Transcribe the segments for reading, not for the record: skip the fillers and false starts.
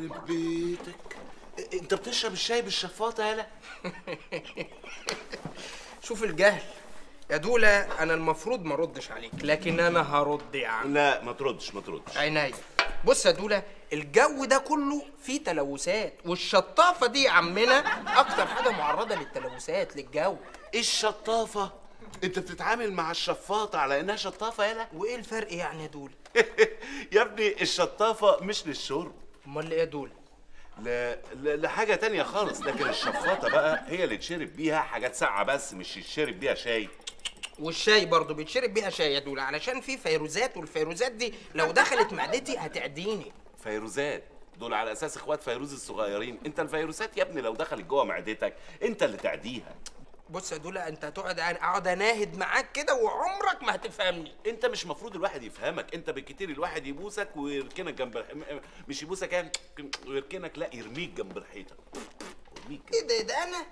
يخرب بيتك، انت بتشرب الشاي بالشفاطه يالا؟ شوف الجهل يا دولة. انا المفروض ما اردش عليك، لكن انا هرد يا عم. لا ما تردش ما تردش. عينيا. بص يا دولة، الجو ده كله فيه تلوثات، والشطافة دي يا عمنا اكتر حاجة معرضة للتلوثات للجو. ايه الشطافه؟ انت بتتعامل مع الشفاطه على انها شطافه يالا؟ وايه الفرق يعني يا دولة؟ يا ابني الشطافه مش للشرب، امال ايه يا دولة؟ لحاجه تانية خالص، لكن الشفاطه بقى هي اللي تشرب بيها حاجات ساقعه بس، مش يتشرب بيها شاي. والشاي برضه بيتشرب بيها شاي يا دولة، علشان فيه فيروزات، والفيروزات دي لو دخلت معدتي هتعديني. فيروزات دول على اساس اخوات فيروز الصغيرين، انت الفيروسات يا ابني لو دخلت جوه معدتك انت اللي تعديها. بص يا دولة، انت هتقعد اقعد اناهد معاك كده وعمرك ما هتفهمني. انت مش مفروض الواحد يفهمك، انت بالكتير الواحد يبوسك ويركنك جنب مش يبوسك يعني ويركنك، لا يرميك جنب الحيطه. يرميك. ايه ده انا؟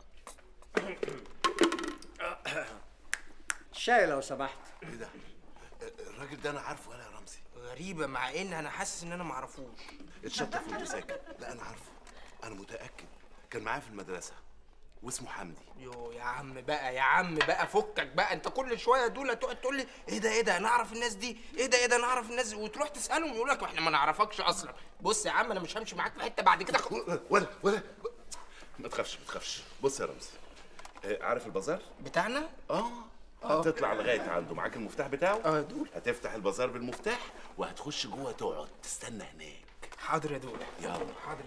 الشاي لو سمحت. ايه ده؟ الراجل ده انا عارفه ولا يا رمزي؟ غريبة، مع ان انا حاسس ان انا معرفوش. اتشطف وانت ساكت. لا انا عارفه، انا متاكد، كان معايا في المدرسه واسمه حمدي. يو يا عم بقى، يا عم بقى فكك بقى، انت كل شويه دول تقعد تقول لي ايه ده ايه ده انا اعرف الناس دي، ايه ده ايه ده انا اعرف الناس دي، وتروح تسالهم يقول لك احنا ما نعرفكش اصلا. بص يا عم انا مش همشي معاك في حته بعد كده. ولا ما تخافش ما تخافش. بص يا رمزي، عارف البازار بتاعنا؟ هتطلع لغايه عنده، معاك المفتاح بتاعه؟ دول. هتفتح البازار بالمفتاح وهتخش جوه تقعد تستنى هناك. حاضر يا دول. يلا. حاضر.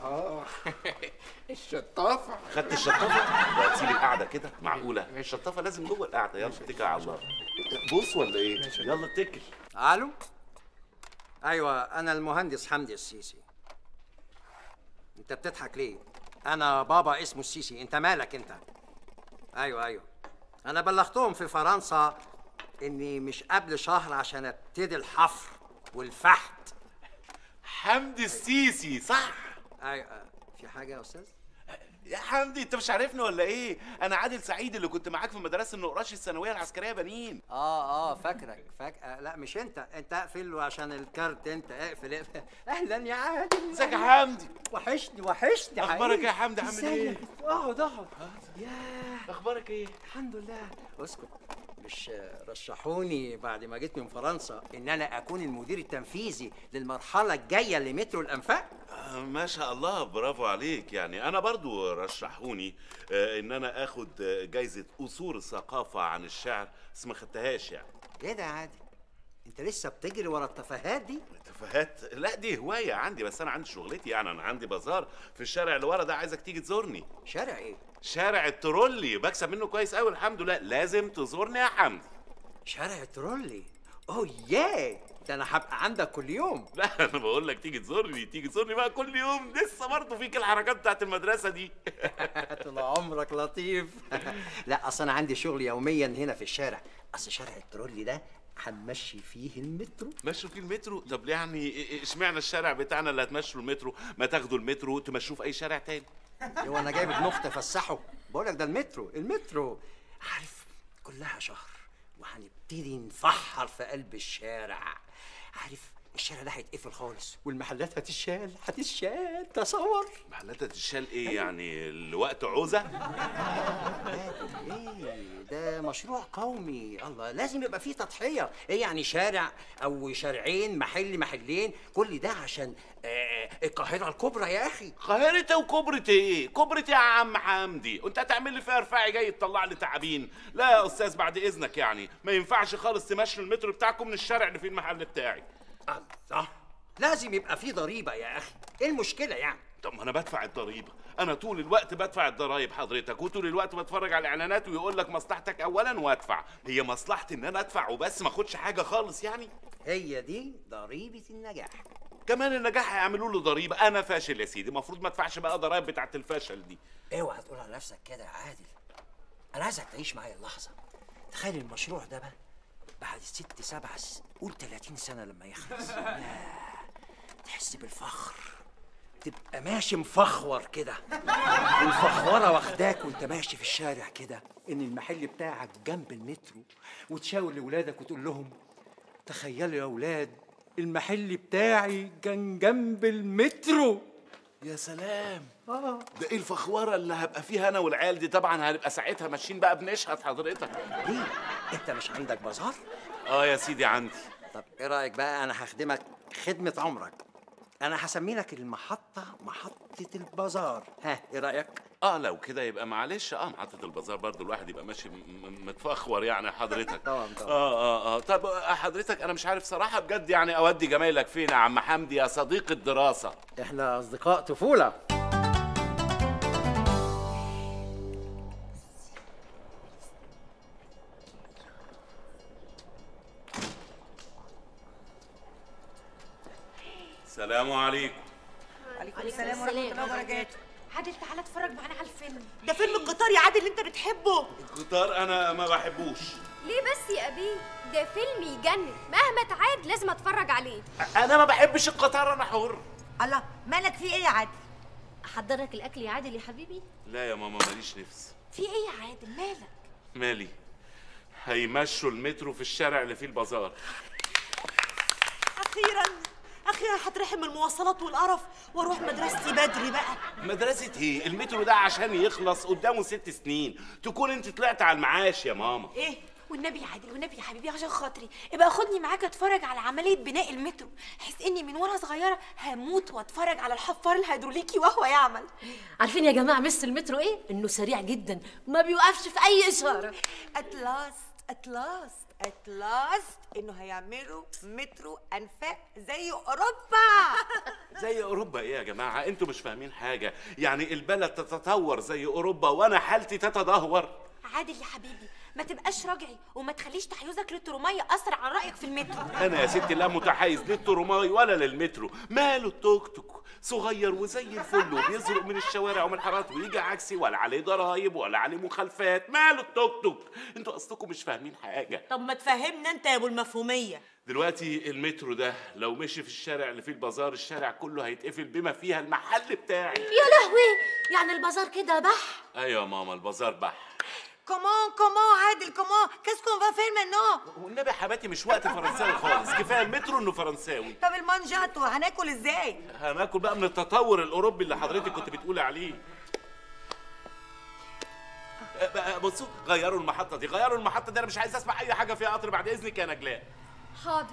الشطافه. خدت الشطافه وهتسيب القعده كده؟ معقوله؟ الشطافه لازم جوه القعده. يلا اتكل على الله. بص ولا ايه؟ يلا اتكل. الو. ايوه انا المهندس حمدي السيسي. انت بتضحك ليه؟ انا بابا اسمه السيسي، انت مالك انت؟ ايوه انا بلغتهم في فرنسا اني مش قبل شهر عشان ابتدي الحفر والفحت. حمدي السيسي صح؟ ايوه. في حاجه يا استاذ؟ يا حمدي انت مش عارفني ولا ايه؟ انا عادل سعيد اللي كنت معاك في مدرسه النقراش الثانويه العسكريه بنين. فاكرك لا مش انت اقفل عشان الكارت، انت اقفل. اهلا يا عادل. ازيك يا حمدي؟ وحشني اخبارك ايه يا حمدي؟ عامل ايه؟ اقعد ياه اخبارك ايه؟ الحمد لله. اسكت. مش رشحوني بعد ما جيت من فرنسا ان انا اكون المدير التنفيذي للمرحله الجايه لمترو الانفاق؟ ما شاء الله، برافو عليك. يعني انا برضو رشحوني ان انا اخد جايزه اصول الثقافه عن الشعر، بس ما خدتهاش يعني. ايه ده يا عادل؟ انت لسه بتجري ورا التفاهات دي؟ تفاهات؟ لا دي هوايه عندي، بس انا عندي شغلتي. يعني انا عندي بازار في الشارع اللي ورا ده، عايزك تيجي تزورني. شارع ايه؟ شارع الترولي، بكسب منه كويس قوي الحمد لله. لازم تزورني يا حمدي. شارع الترولي؟ اوه ياه، ده انا هبقى عندك كل يوم. لا انا بقول لك تيجي تزورني بقى كل يوم. لسه برضه فيك الحركات بتاعت المدرسه دي. طول عمرك لطيف. لا اصل انا عندي شغل يوميا هنا في الشارع. اصل شارع الترولي ده هنمشي فيه المترو. مشوا فيه المترو؟ طب يعني اشمعنى الشارع بتاعنا اللي هتمشوا المترو؟ ما تاخدوا المترو تمشوه في اي شارع تاني. هو انا جايب ابن اختي افسحه؟ بقول لك ده المترو عارف كلها شهر وهنبتدي نفحر في قلب الشارع. عارف الشارع ده هيتقفل خالص والمحلات هتتشال تصور. محلات هتتشال ايه يعني؟ لوقت عوزه؟ ايه ده مشروع قومي، الله لازم يبقى فيه تضحيه. ايه يعني شارع او شارعين، محلين، كل ده عشان القاهره الكبرى يا اخي. قاهرة وكبرة ايه؟ كبرة يا عم حمدي؟ وانت هتعمل لي فيها رفاعي جاي تطلع لي تعابين؟ لا يا استاذ بعد اذنك، يعني ما ينفعش خالص تمشوا المترو بتاعكم من الشارع اللي فيه المحل بتاعي. الله لازم يبقى فيه ضريبه يا اخي، ايه المشكله يعني؟ طب ما انا بدفع الضريبه، انا طول الوقت بدفع الضرايب حضرتك، وطول الوقت بتفرج على الاعلانات ويقول لك مصلحتك اولا وادفع. هي مصلحتي ان انا ادفع وبس ما اخدش حاجه خالص يعني؟ هي دي ضريبه النجاح. كمان النجاح هيعملوا له ضريبه؟ انا فاشل يا سيدي، المفروض ما ادفعش بقى ضرايب بتاعت الفشل دي. اوعى تقول على نفسك كده يا عادل، انا عايزك تعيش معايا اللحظه. تخيل المشروع ده بقى بعد 6 7 قول 30 سنه لما يخلص، تحس بالفخر، تبقى ماشي مفخور كده، والفخوره واخداك وانت ماشي في الشارع كده ان المحل بتاعك جنب المترو، وتشاور لاولادك وتقول لهم تخيلوا يا اولاد المحل بتاعي كان جنب المترو. يا سلام. ده ايه الفخوره اللي هبقى فيها انا والعيال دي؟ طبعا هنبقى ساعتها ماشيين بقى بنشهد حضرتك. ليه؟ انت مش عندك بازار؟ اه يا سيدي عندي. طب ايه رايك بقى انا هخدمك خدمه عمرك؟ انا هسمي لك المحطه محطه البازار. ها ايه رايك؟ لو كده يبقى معلش. محطه البازار برضو الواحد يبقى ماشي متفخور يعني حضرتك. طبعا. طب حضرتك انا مش عارف صراحه بجد يعني اودي جمايلك فين يا عم حمدي يا صديق الدراسه؟ احنا اصدقاء طفوله. السلام عليكم. وعليكم السلام ورحمة الله وبركاته. عادل تعالى اتفرج معانا على الفيلم. ده فيلم القطار يا عادل اللي انت بتحبه. القطار انا ما بحبوش. ليه بس يا أبي؟ ده فيلم يجنن، مهما تعاد لازم اتفرج عليه. انا ما بحبش القطار، انا حر. الله، مالك في ايه يا عادل؟ احضرك الاكل يا عادل يا حبيبي؟ لا يا ماما ماليش نفس. في ايه يا عادل مالك؟ مالي؟ هيمشوا المترو في الشارع اللي فيه البازار. اخيرا هترحم من المواصلات والقرف واروح مدرستي بدري بقى. مدرسة ايه؟ المترو ده عشان يخلص قدامه 6 سنين تكون انت طلعت على المعاش يا ماما. ايه؟ والنبي يا عادل والنبي يا حبيبي عشان خاطري ابقى خدني معاك اتفرج على عمليه بناء المترو، بحيث اني من وانا صغيره هموت واتفرج على الحفار الهيدروليكي وهو يعمل. عارفين يا جماعه مس المترو ايه؟ انه سريع جدا ما بيوقفش في اي اشاره. اتلاست انه هيعملوا مترو انفاق زي اوروبا. زي اوروبا ايه يا جماعه؟ انتوا مش فاهمين حاجه. يعني البلد تتطور زي اوروبا وانا حالتي تتدهور. عادل يا حبيبي ما تبقاش راجعي وما تخليش تحيزك للترمية أثر عن رأيك في المترو. أنا يا ستي لا متحيز للترماي ولا للمترو. ماله التوك توك صغير وزي الفل وبيزرق من الشوارع ومن الحارات ويجي عكسي ولا عليه ضرايب ولا عليه مخالفات. ماله التوك توك؟ انتوا أصلكم مش فاهمين حاجة. طب ما تفهمنا أنت يا أبو المفهومية. دلوقتي المترو ده لو مشي في الشارع اللي فيه البازار الشارع كله هيتقفل بما فيها المحل بتاعي. يا لهوي، يعني البازار كده بح؟ أيوة يا ماما البازار بح. كومون عادل كومون كاس كون فا فير مانون. والنبي حباتي مش وقت فرنساوي خالص، كفايه المترو انه فرنساوي. طب المانجاتو هناكل ازاي؟ هناكل بقى من التطور الاوروبي اللي حضرتك كنت بتقولي عليه. بصوا غيروا المحطه دي، غيروا المحطه دي، انا مش عايز اسمع اي حاجه فيها قطر بعد اذنك يا نجلاء. حاضر.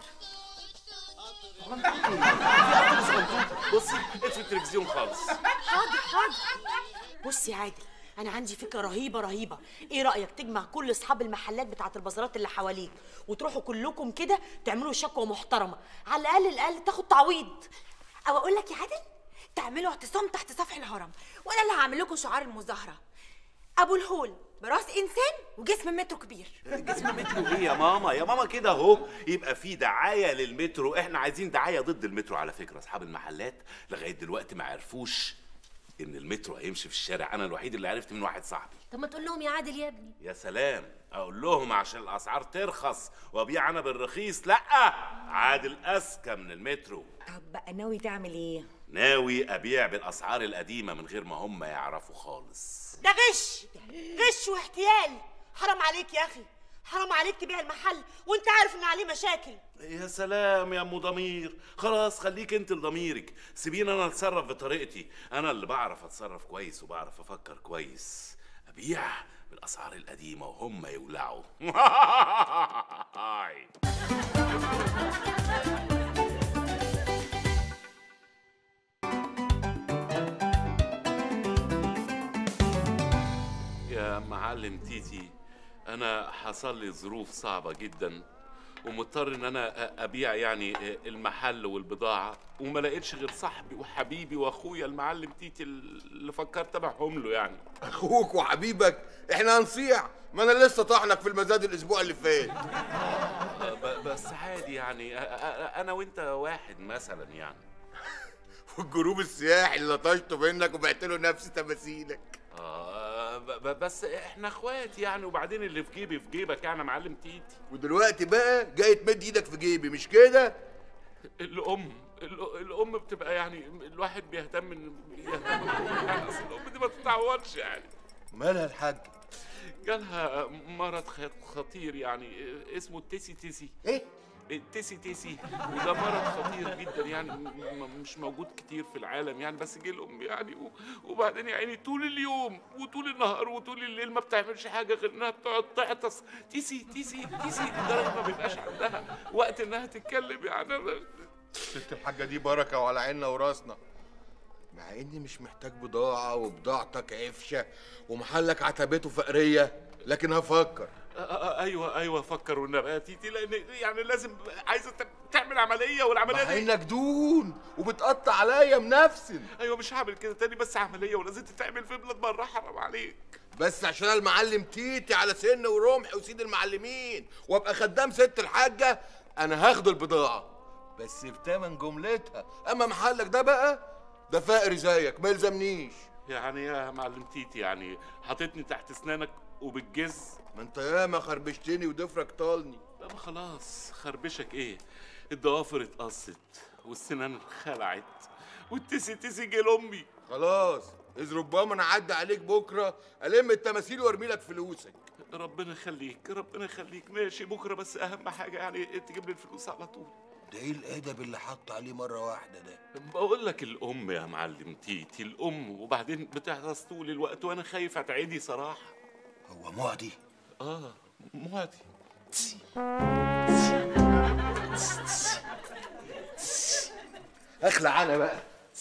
بصي اطفي التلفزيون خالص. حاضر. بص يا عادل، أنا عندي فكرة رهيبة. إيه رأيك تجمع كل أصحاب المحلات بتاعة البازارات اللي حواليك وتروحوا كلكم كده تعملوا شكوى محترمة، على الأقل تاخد تعويض. أو أقول لك يا عادل تعملوا اعتصام تحت سفح الهرم، وأنا اللي هعمل لكم شعار المظاهرة: أبو الهول براس إنسان وجسم مترو كبير. جسم مترو ايه يا ماما؟ يا ماما كده اهو يبقى في دعايه للمترو. احنا عايزين دعايه ضد المترو. على فكره اصحاب المحلات لغايه دلوقتي ما عرفوش ان المترو هيمشي في الشارع. انا الوحيد اللي عرفت من واحد صاحبي. طب ما تقول لهم يا عادل يا ابني. يا سلام، اقول لهم عشان الاسعار ترخص وابيع انا بالرخيص؟ لا، عادل اذكى من المترو. طب بقى ناوي تعمل إيه؟ ناوي ابيع بالاسعار القديمه من غير ما هم يعرفوا خالص. ده غش واحتيال. حرام عليك يا أخي، حرام عليك تبيع المحل وأنت عارف إن عليه مشاكل. يا سلام يا ام ضمير، خلاص خليك انت لضميرك، سيبيني انا اتصرف بطريقتي. انا اللي بعرف اتصرف كويس وبعرف افكر كويس. ابيع بالاسعار القديمه وهم يولعوا. يا معلم تيتي، انا حصل لي ظروف صعبه جدا ومضطر ان انا ابيع يعني المحل والبضاعه، وما لقيتش غير صاحبي وحبيبي واخويا المعلم تيتي اللي فكرت ابيعهم له. يعني اخوك وحبيبك؟ احنا هنصيع؟ ما انا لسه طاحنك في المزاد الاسبوع اللي فات. بس عادي يعني انا وانت واحد مثلا يعني. والجروب السياحي اللي لطشته منك وبعت له نفس تماثيلك. بس احنا اخوات يعني، وبعدين اللي في جيبي في جيبك يعني يا معلم تيتي. ودلوقتي بقى جاي تمد ايدك في جيبي مش كده؟ الام بتبقى يعني الواحد بيهتم يعني اصل الام دي ما تتعورش يعني. مالها الحاج؟ جالها مرض خطير يعني اسمه التيسي. ايه؟ تيسي وده مرض خطير جدا يعني مش موجود كتير في العالم يعني، بس جه لامي يعني وبعدين يعني طول اليوم وطول النهار وطول الليل ما بتعملش حاجه غير انها بتقعد تعطس تيسي لدرجه ما بيبقاش عندها وقت انها تتكلم يعني. ست الحاجه دي بركه وعلى عيننا وراسنا، مع اني مش محتاج بضاعه وبضاعتك عفشه ومحلك عتبته فقريه، لكن هفكر. ايوه فكر والنبي يا تيتي، لان يعني لازم عايزه تعمل عمليه، والعمليه مع دي انك دون وبتقطع عليا منفسن. ايوه مش هعمل كده تاني، بس عمليه ولازم تتعمل في بلاد بره، حرام عليك. بس عشان المعلم تيتي على سن ورمح وسيد المعلمين وابقى خدام ست الحاجه، انا هاخد البضاعه بس بتمن جملتها. اما محلك ده بقى ده فقري زيك ما يلزمنيش. يعني يا معلم تيتي يعني حاططني تحت اسنانك وبالجز؟ ما انت ياما خربشتني وضفرك طالني. لا ما خلاص، خربشك ايه؟ الضوافر اتقصت والسنان خلعت والتيسي جه لامي. خلاص اذ ربما انا اعدي عليك بكره الم التماثيل وارمي لك فلوسك. ربنا يخليك ماشي بكره، بس اهم حاجه يعني تجيب لي الفلوس على طول. ده ايه الادب اللي حط عليه مره واحده ده؟ بقول لك الام يا معلم تيتي، الام، وبعدين بتعطس طول الوقت وانا خايف اتعدي صراحه. هو معدي؟ معدي. اخلع انا بقى.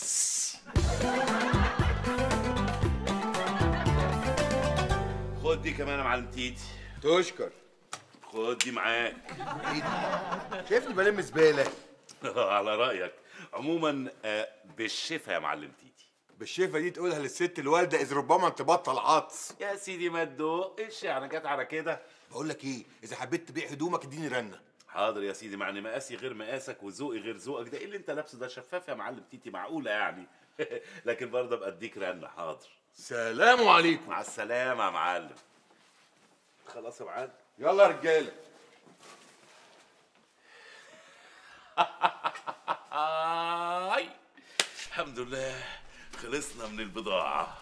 خد دي كمان يا معلم تيتي. تشكر. خد دي معاك. ايه دي؟ شايفني بلم زباله؟ على رايك. عموما بالشفا يا معلم تيتي. بالشفا دي تقولها للست الوالده اذ ربما تبطل عطس. يا سيدي ما تدوقش يعني، جت على كده. بقول لك ايه، اذا حبيت تبيع هدومك اديني رنه. حاضر يا سيدي، معني مقاسي غير مقاسك وذوقي غير ذوقك. ده ايه اللي انت لابسه ده؟ شفاف يا معلم تيتي، معقوله يعني؟ لكن برضه ابقى اديك رنه. حاضر. سلام عليكم. مع السلامه يا معلم. خلاص يا معلم. يلا يا رجاله. الحمد لله خلصنا من البضاعه.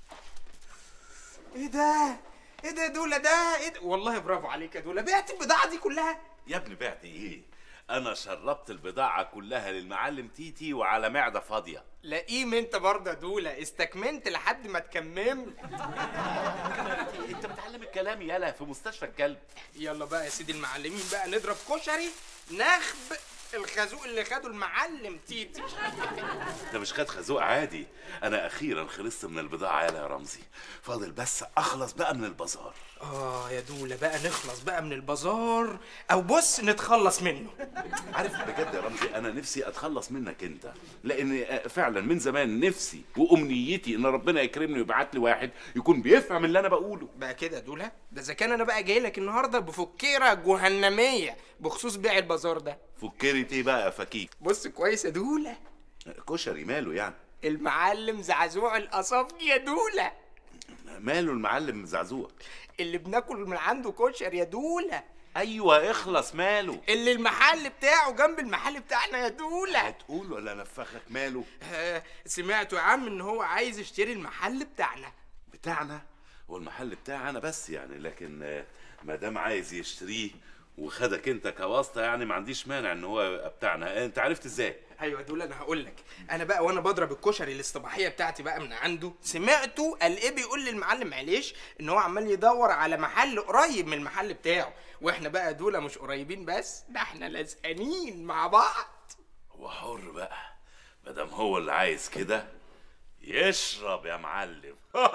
ايه ده يا دوله؟ ده ايه ده؟ والله برافو عليك يا دوله، بعت البضاعه دي كلها؟ يا ابني بعت ايه؟ انا شربت البضاعه كلها للمعلم تيتي وعلى معده فاضيه. لئيم انت برضه يا دوله، استكمنت لحد ما تكممت. انت بتعلم الكلام يالا في مستشفى الكلب. يلا بقى يا سيدي المعلمين بقى نضرب كشري نخب الخازوق اللي خده المعلم تيتي. ده مش خد خازوق عادي، انا اخيرا خلصت من البضاعه يالا يا رمزي، فاضل بس اخلص بقى من البازار. يا دوله بقى نخلص بقى من البازار، او بص نتخلص منه. عارف بجد يا رمزي انا نفسي اتخلص منك انت، لان فعلا من زمان نفسي وامنيتي ان ربنا يكرمني ويبعت لي واحد يكون بيفهم اللي انا بقوله. بقى كده يا دوله؟ ده اذا كان انا بقى جاي لك النهارده بفكيره جهنميه بخصوص بيع البازار ده. فكرة ايه بقى يا فكيك؟ بص كويس يا دوله، كشري ماله يعني؟ المعلم زعزوع القصافجي يا دوله. ماله المعلم زعزوع؟ اللي بناكل من عنده كشري يا دوله. ايوه اخلص، ماله؟ اللي المحل بتاعه جنب المحل بتاعنا يا دوله. هتقول ولا نفخك؟ ماله؟ سمعته يا عم ان هو عايز يشتري المحل بتاعنا. بتاعنا؟ هو المحل بتاعنا بس يعني، لكن ما دام عايز يشتريه وخدك انت كواسطه يعني ما عنديش مانع ان هو بتاعنا. انت عرفت ازاي؟ ايوه دول انا هقول لك. انا بقى وانا بضرب الكشري الاصطباحيه بتاعتي بقى من عنده، سمعته قال ايه بيقول للمعلم معلش ان هو عمال يدور على محل قريب من المحل بتاعه، واحنا بقى دول مش قريبين بس، ده احنا لازقانين مع بعض. هو حر بقى، ما دام هو اللي عايز كده يشرب يا معلم.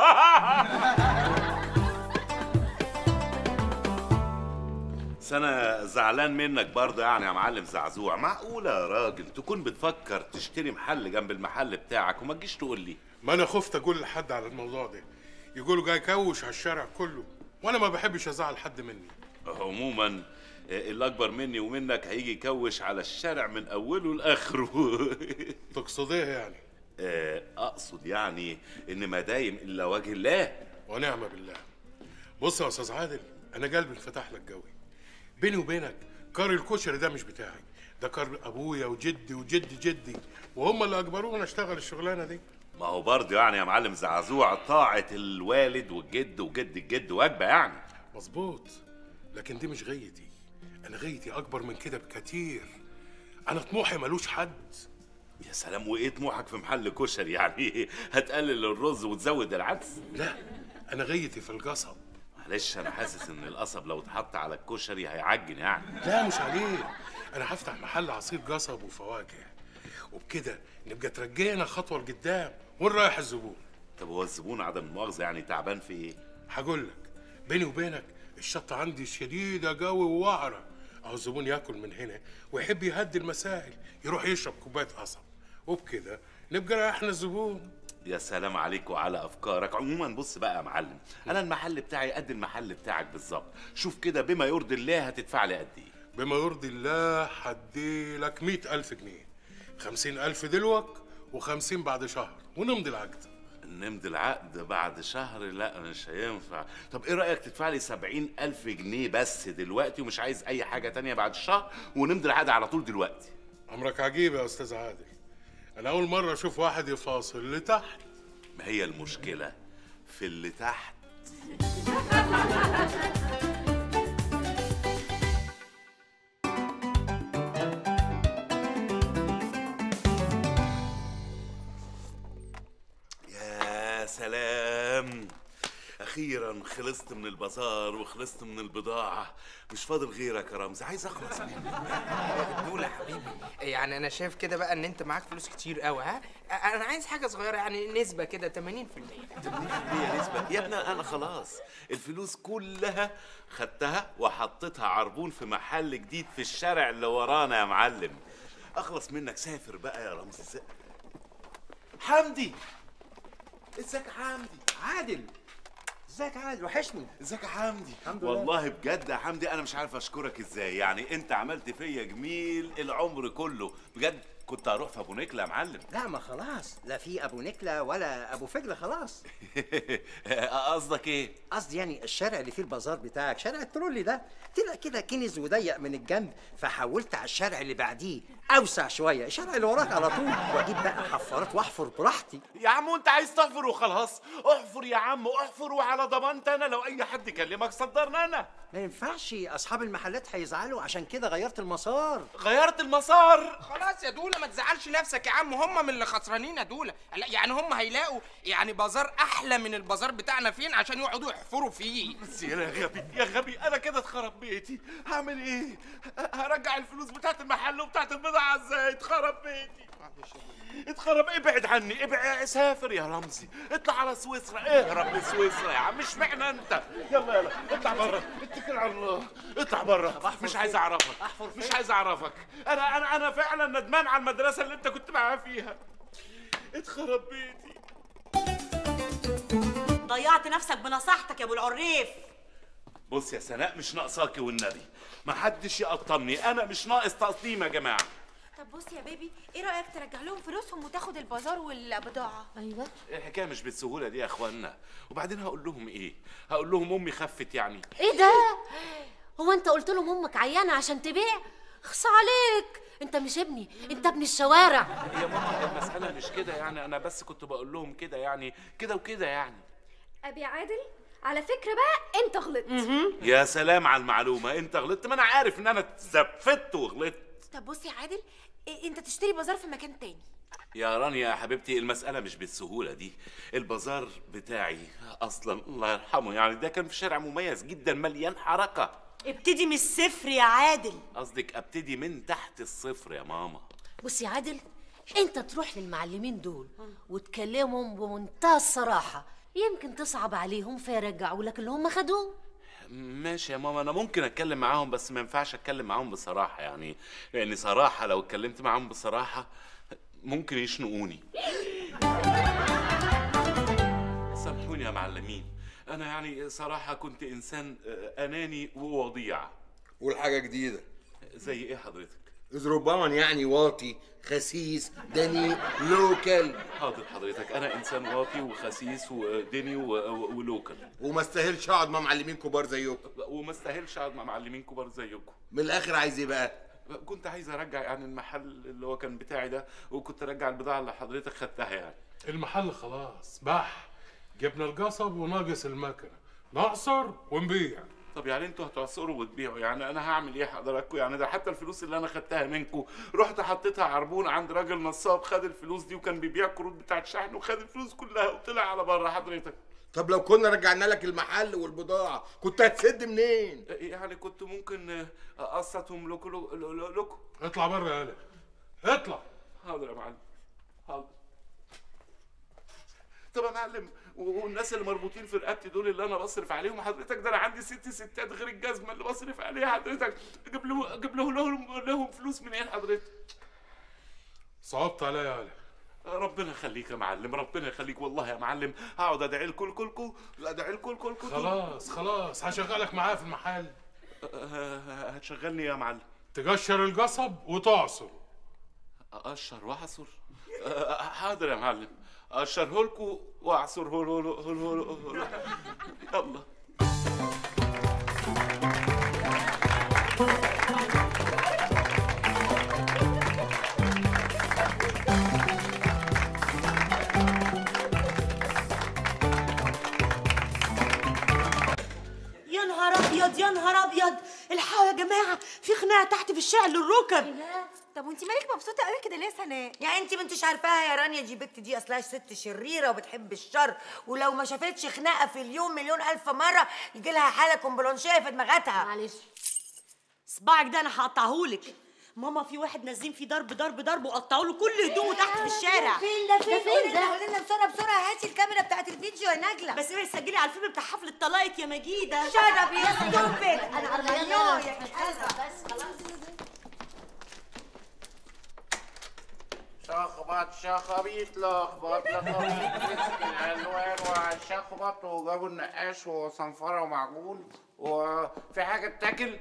بس انا زعلان منك برضه يعني يا معلم زعزوع. معقوله يا راجل تكون بتفكر تشتري محل جنب المحل بتاعك وما تجيش تقول لي؟ ما انا خفت اقول لحد على الموضوع ده، يقولوا جاي كوش على الشارع كله، وانا ما بحبش ازعل حد مني. عموما اللي اكبر مني ومنك هيجي يكوش على الشارع من اوله لاخره. تقصد ايه يعني؟ اقصد يعني ان ما دايم الا وجه الله. ونعم بالله. بص يا استاذ عادل، انا قلبي انفتح لك قوي. بيني وبينك كار الكشري ده مش بتاعي، ده كار ابويا وجدي وجد جدي، وهم اللي اجبرونا اشتغل الشغلانه دي. ما هو برضه يعني يا معلم زعزوع طاعة الوالد والجد وجد الجد واجبة يعني. مظبوط، لكن دي مش غيتي. انا غايتي اكبر من كده بكتير. انا طموحي ملوش حد. يا سلام، وايه طموحك في محل كشري؟ يعني هتقلل الرز وتزود العدس؟ لا، انا غايتي في القصب. معلش، انا حاسس ان القصب لو اتحط على الكشري هيعجن يعني. لا مش عليه، انا هفتح محل عصير قصب وفواكه، وبكده نبقى ترجينا خطوه لقدام ونريح الزبون. طب هو الزبون عدم المؤاخذه يعني تعبان في ايه؟ هقول لك، بيني وبينك الشطه عندي شديده قوي ووعره. اهو الزبون ياكل من هنا ويحب يهدي المسائل، يروح يشرب كوبايه قصب، وبكده نبقى ريحنا الزبون. يا سلام عليك وعلى افكارك. عموما بص بقى يا معلم، انا المحل بتاعي قد المحل بتاعك بالظبط. شوف كده بما يرضي الله هتدفع لي قد ايه؟ بما يرضي الله هديلك 100,000 جنيه، 50,000 دلوك و50 بعد شهر، ونمضي العقد. نمضي العقد بعد شهر؟ لا مش هينفع. طب ايه رأيك تدفع لي 70,000 جنيه بس دلوقتي، ومش عايز اي حاجة تانية بعد الشهر، ونمضي العقد على طول دلوقتي؟ امرك عجيب يا استاذ عادل، انا اول مرة اشوف واحد يفاصل لتحت. ما هي المشكلة في اللي تحت. يا سلام، اخيرا خلصت من البازار وخلصت من البضاعه، مش فاضل غيرك يا رمزي، عايز اخلص منك. دول يا حبيبي، يعني انا شايف كده بقى ان انت معاك فلوس كتير قوي. ها، انا عايز حاجه صغيره، يعني نسبه كده 80%. 80% نسبه يا ابني؟ انا خلاص الفلوس كلها خدتها وحطيتها عربون في محل جديد في الشارع اللي ورانا يا معلم. اخلص منك، سافر بقى يا رمزي. حمدي، ازيك يا حمدي؟ عادل، ازيك يا عادل؟ وحشني. ازيك يا حمدي؟ الحمد لله. والله بجد يا حمدي انا مش عارف اشكرك ازاي، يعني انت عملت فيا جميل العمر كله بجد. كنت هروح في ابو نكله يا معلم. لا، ما خلاص، لا في ابو نكله ولا ابو فجله، خلاص. قصدك ايه؟ قصدي يعني الشارع اللي فيه البازار بتاعك، شارع الترولي ده، طلع كده كنز وضيق من الجنب، فحولت على الشارع اللي بعديه اوسع شويه، الشارع اللي وراك على طول، واجيب بقى حفارات واحفر براحتي. يا عم وانت عايز تحفر وخلاص؟ احفر يا عم، احفر، وعلى ضمانتي انا، لو اي حد كلمك صدرنا انا. ما ينفعش، اصحاب المحلات هيزعلوا، عشان كده غيرت المسار. غيرت المسار؟ خلاص يا دوله ما تزعلش نفسك يا عم، هم من اللي خسرانين يا دوله. يعني هم هيلاقوا يعني بازار احلى من البازار بتاعنا فين عشان يقعدوا يحفروا فيه. بس يا غبي يا غبي، انا كده اتخرب بيتي، هعمل ايه؟ هرجع الفلوس بتاعت المحل وبتاعت البضاعه ازاي؟ اتخرب بيتي، اتخرب. ابعد عني، ابعد، سافر يا رمزي، اطلع على سويسرا، اهرب لسويسرا يا عم، مش معنى انت. يلا يلا اطلع بره، اتكل على الله، اطلع بره. مش عايز اعرفك، مش عايز اعرفك. انا فعلا ندمان على المدرسه اللي انت كنت معايا فيها. اتخرب بيتي. ضيعت نفسك بنصيحتك يا ابو العريف. بص يا سناء، مش ناقصاكي والنبي، ما حدش يقطمني، انا مش ناقص تقطيم يا جماعه. طب بص يا بيبي، ايه رايك ترجع لهم فلوسهم وتاخد البازار والبضاعه؟ ايوه، الحكايه مش بالسهوله دي يا اخوانا، وبعدين هقول لهم ايه؟ هقول لهم امي خفت يعني؟ ايه ده؟ هو انت قلت لهم امك عيانه عشان تبيع؟ اخص عليك، انت مش ابني، انت ابن الشوارع. يا ماما المساله مش كده يعني، انا بس كنت بقول لهم كده يعني، كده وكده يعني. ابي عادل، على فكره بقى انت غلطت. يا سلام على المعلومه، انت غلطت؟ ما انا عارف ان انا اتزفت وغلطت. طب بص يا عادل، انت تشتري بازار في مكان تاني. يا رانيا يا حبيبتي، المسألة مش بالسهولة دي. البازار بتاعي أصلا الله يرحمه يعني ده كان في شارع مميز جدا مليان حركة. ابتدي من الصفر يا عادل. قصدك أبتدي من تحت الصفر يا ماما؟ بص يا عادل، انت تروح للمعلمين دول وتكلمهم بمنتهى الصراحه، يمكن تصعب عليهم فيرجعوا لك اللي هم خدوه. ماشي يا ماما، انا ممكن اتكلم معاهم، بس ما ينفعش اتكلم معاهم بصراحه يعني، لان صراحه لو اتكلمت معاهم بصراحه ممكن يشنقوني. سامحوني يا معلمين، انا يعني صراحه كنت انسان اناني ووضيع. والحاجه جديده زي ايه حضرتك؟ إذ ربما يعني واطي، خسيس، دني، لوكال. حاضر حضرتك، انا انسان واطي وخسيس ودني ولوكال، وما استاهلش اقعد مع معلمين كبار زيكم. وما استاهلش اقعد مع معلمين كبار زيكم. من الاخر عايز ايه بقى؟ كنت عايز ارجع يعني المحل اللي هو كان بتاعي ده، وكنت ارجع البضاعه اللي حضرتك خدتها يعني. المحل خلاص بح، جبنا القصب وناقص المكنه، نعصر ونبيع. طب يعني انتوا هتعصروا وتبيعوا، يعني انا هعمل ايه حضراتكم؟ يعني ده حتى الفلوس اللي انا خدتها منكم رحت حطيتها عربون عند راجل نصاب، خد الفلوس دي وكان بيبيع كروت بتاعت شحن وخد الفلوس كلها وطلع على بره حضرتك. طب لو كنا رجعنا لك المحل والبضاعه كنت هتسد منين؟ يعني كنت ممكن اقسطهم لكم. اطلع بره يا هلا، اطلع. حاضر يا معلم، حاضر. طب يا معلم، والناس اللي مربوطين في رقبتي دول اللي انا بصرف عليهم حضرتك، ده انا عندي 6 ستات غير الجزمه اللي بصرف عليها حضرتك، اجيب لهم فلوس منين حضرتك؟ صعبت عليا يا هلا. ربنا يخليك يا معلم، ربنا يخليك والله يا معلم، هقعد ادعي لكم كلكم، ادعي لكم كلكم. خلاص هشغلك معايا في المحل. هتشغلني يا معلم؟ تقشر القصب وتعصر. اقشر واعصر؟ حاضر يا معلم، اقشره لكم واعصره له. يلا. يا نهار ابيض يا نهار ابيض، الحقوا يا جماعه، في خناقه تحت في الشارع للركب. طب وانت مالك مبسوطه قوي كده ليه يا سناء؟ يعني انت ما انتش عارفاها يا رانيا، دي بنت دي اصلها ست شريره وبتحب الشر، ولو ما شافتش خناقه في اليوم مليون الف مره يجي لها حاله كومبلونشيه في دماغتها. معلش صباعك ده انا هقطعهولك. ماما في واحد نازلين فيه ضرب وقطعوا له كل هدومه تحت في الشارع. فين ده قولي لنا بسرعه هاتي الكاميرا بتاعت الفيديو يا نجله. بس اوعي تسجلي على الفيلم بتاع حفله طلاقك يا مجيده. شرب يا ستوبد. انا عرفانه يا بس خلاص. شخبيط لخبط الالوان والشخبط، وجابوا النقاش وصنفره ومعجون، وفي حاجه تاكل.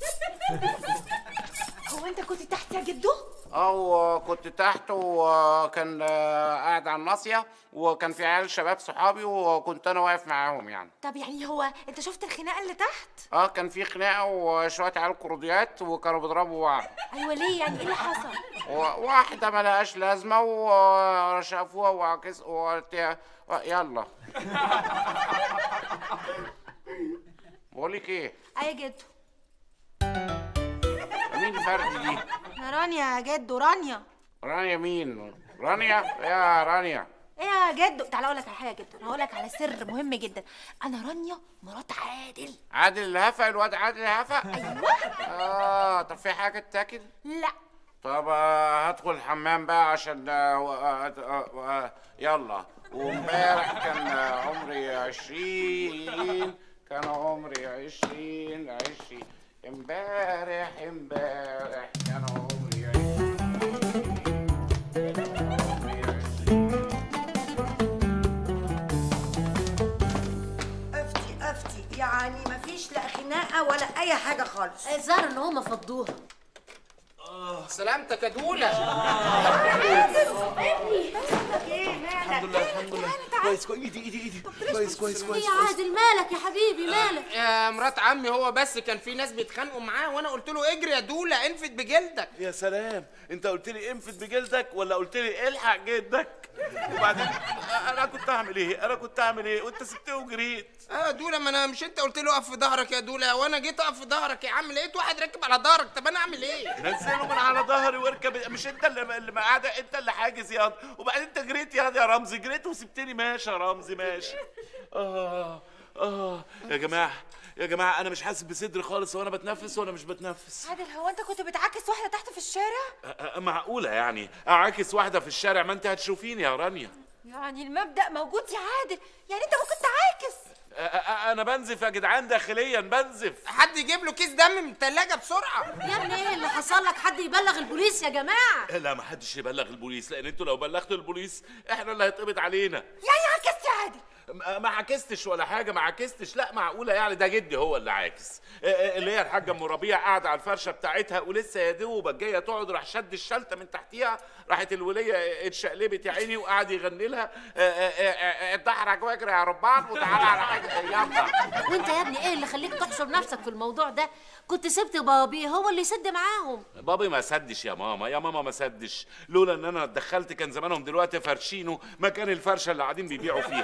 هو انت كنت تحت يا جدو؟ كنت تحت، وكان قاعد على الناصيه، وكان في عيال شباب صحابي وكنت انا واقف معاهم يعني. طب يعني هو انت شفت الخناقه اللي تحت؟ كان في خناقه وشويه عيال كروديات وكانوا بيضربوا بعض. ايوه ليه يعني ايه اللي حصل؟ واحده ملهاش لازمه وشافوها وعكس وقلت يلا. بقول لك ايه؟ يا جدو. مين الفرد دي؟ رانيا يا جدو، رانيا. رانيا مين؟ رانيا؟ يا رانيا. ايه يا جدو؟ تعالى اقول لك على حاجه يا جدو، انا هقول لك على سر مهم جدا. انا رانيا مرات عادل. عادل الهفا؟ الواد عادل الهفا؟ ايوه. طب في حاجه تاكل؟ لا. طب هدخل الحمام بقى عشان يلا. وامبارح كان عمري 20، كان عمري 20 امبارح كان عمري 20. افتي يعني مفيش لا خناقه ولا اي حاجه خالص. الظاهر ان هم فضوها. سلامتك يا دوله. الحمد لله كويس. ايدي كويس. يا عادل مالك يا حبيبي مالك؟ يا مرات عمي هو بس كان في ناس بيتخانقوا معاه وانا قلت له اجري يا دوله انفد بجلدك. يا سلام، انت قلت لي انفد بجلدك ولا قلت لي الحق جدك؟ وبعدين انا كنت هعمل ايه وانت سبتني وجريت؟ دوله، ما انا مش انت قلت له اقف في ظهرك يا دوله، وانا جيت اقف في ظهرك يا عم لقيت واحد راكب على ظهرك. طب انا اعمل ايه؟ نزله من على ظهري واركب. مش انت اللي قاعد، انت اللي حاجز ياض، وبعدين انت جريت يا رمزي، جريت وسبتني. ماشي يا رمزي ماشي. يا جماعه انا مش حاسس بصدري خالص، وانا بتنفس وانا مش بتنفس. عادل هو انت كنت بتعاكس واحده تحت في الشارع؟ معقوله يعني اعاكس واحده في الشارع؟ ما انت هتشوفيني يا رانيا. يعني المبدأ موجود يا عادل، يعني انت ممكن تعاكس. انا بنزف يا جدعان، داخليا بنزف. حد يجيب له كيس دم من الثلاجه بسرعه. يا ابني ايه اللي حصل لك؟ حد يبلغ البوليس يا جماعه. لا ما حدش يبلغ البوليس، لان انتوا لو بلغتوا البوليس احنا اللي هيتقبض علينا. يعني عكست يا عادل؟ ما عكستش ولا حاجه، ما عكستش. لا معقوله يعني؟ ده جدي هو اللي عاكس. اللي هي الحاجه ام ربيع قاعده على الفرشه بتاعتها ولسه يا دوبك جايه تقعد، راح شد الشلته من تحتيها، راحت الوليه اتشقلبت يا عيني وقعد يغني لها اتدحرج واجري يا ربان وتعالى على حاجه. يلا. وانت يا ابني ايه اللي خليك تحشر نفسك في الموضوع ده؟ كنت سبت بابي هو اللي يسد معاهم. بابي ما سدش يا ماما ما سدش. لولا ان انا اتدخلت كان زمانهم دلوقتي فرشينه مكان الفرشه اللي قاعدين بيبيعوا فيها.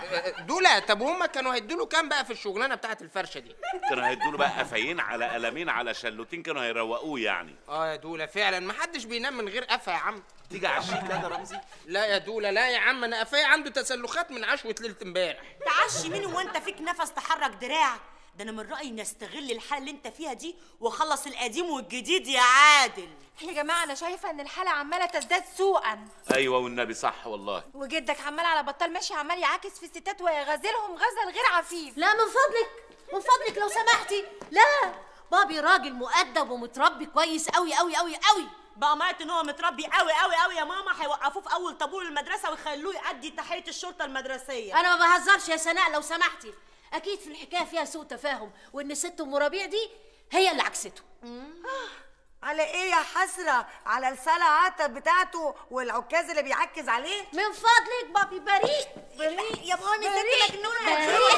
دول طب وهم كانوا هيدوا له كام بقى في الشغلانه بتاعت الفرشه دي؟ كانوا هيدوا له بقى قفايين على قلمين على شلوتين، كانوا هيروقوه يعني. يا دول فعلا ما حدش بينام من غير قفا يا عم. تيجي عشيك كده يا رمزي؟ لا يا دولة لا يا عم، انا قفايا عنده تسلخات من عشوة ليلة امبارح. تعشي مين وانت فيك نفس تحرك دراعك؟ ده انا من رأيي نستغل الحالة اللي انت فيها دي وخلص القديم والجديد يا عادل. يا جماعه انا شايفه ان الحاله عماله تزداد سوءا. ايوه والنبي صح والله. وجدك عمال على بطال ماشي عمال يعاكس في الستات ويغازلهم غزل غير عفيف. لا من فضلك لو سمحتي. لا، بابي راجل مؤدب ومتربي كويس قوي قوي قوي قوي. بقى مات ان هو متربي قوي قوي قوي يا ماما، هيوقفوه في اول طابور المدرسه ويخلوه يأدي تحيه الشرطه المدرسيه. انا ما بهزرش يا سناء لو سمحتي. اكيد في الحكايه فيها سوء تفاهم، وان ست ام ربيع دي هي اللي عكسته. على ايه يا حسره؟ على السلة عتب بتاعته والعكاز اللي بيعكز عليه. من فضلك بابي بريء يا مامي ست مجنونه.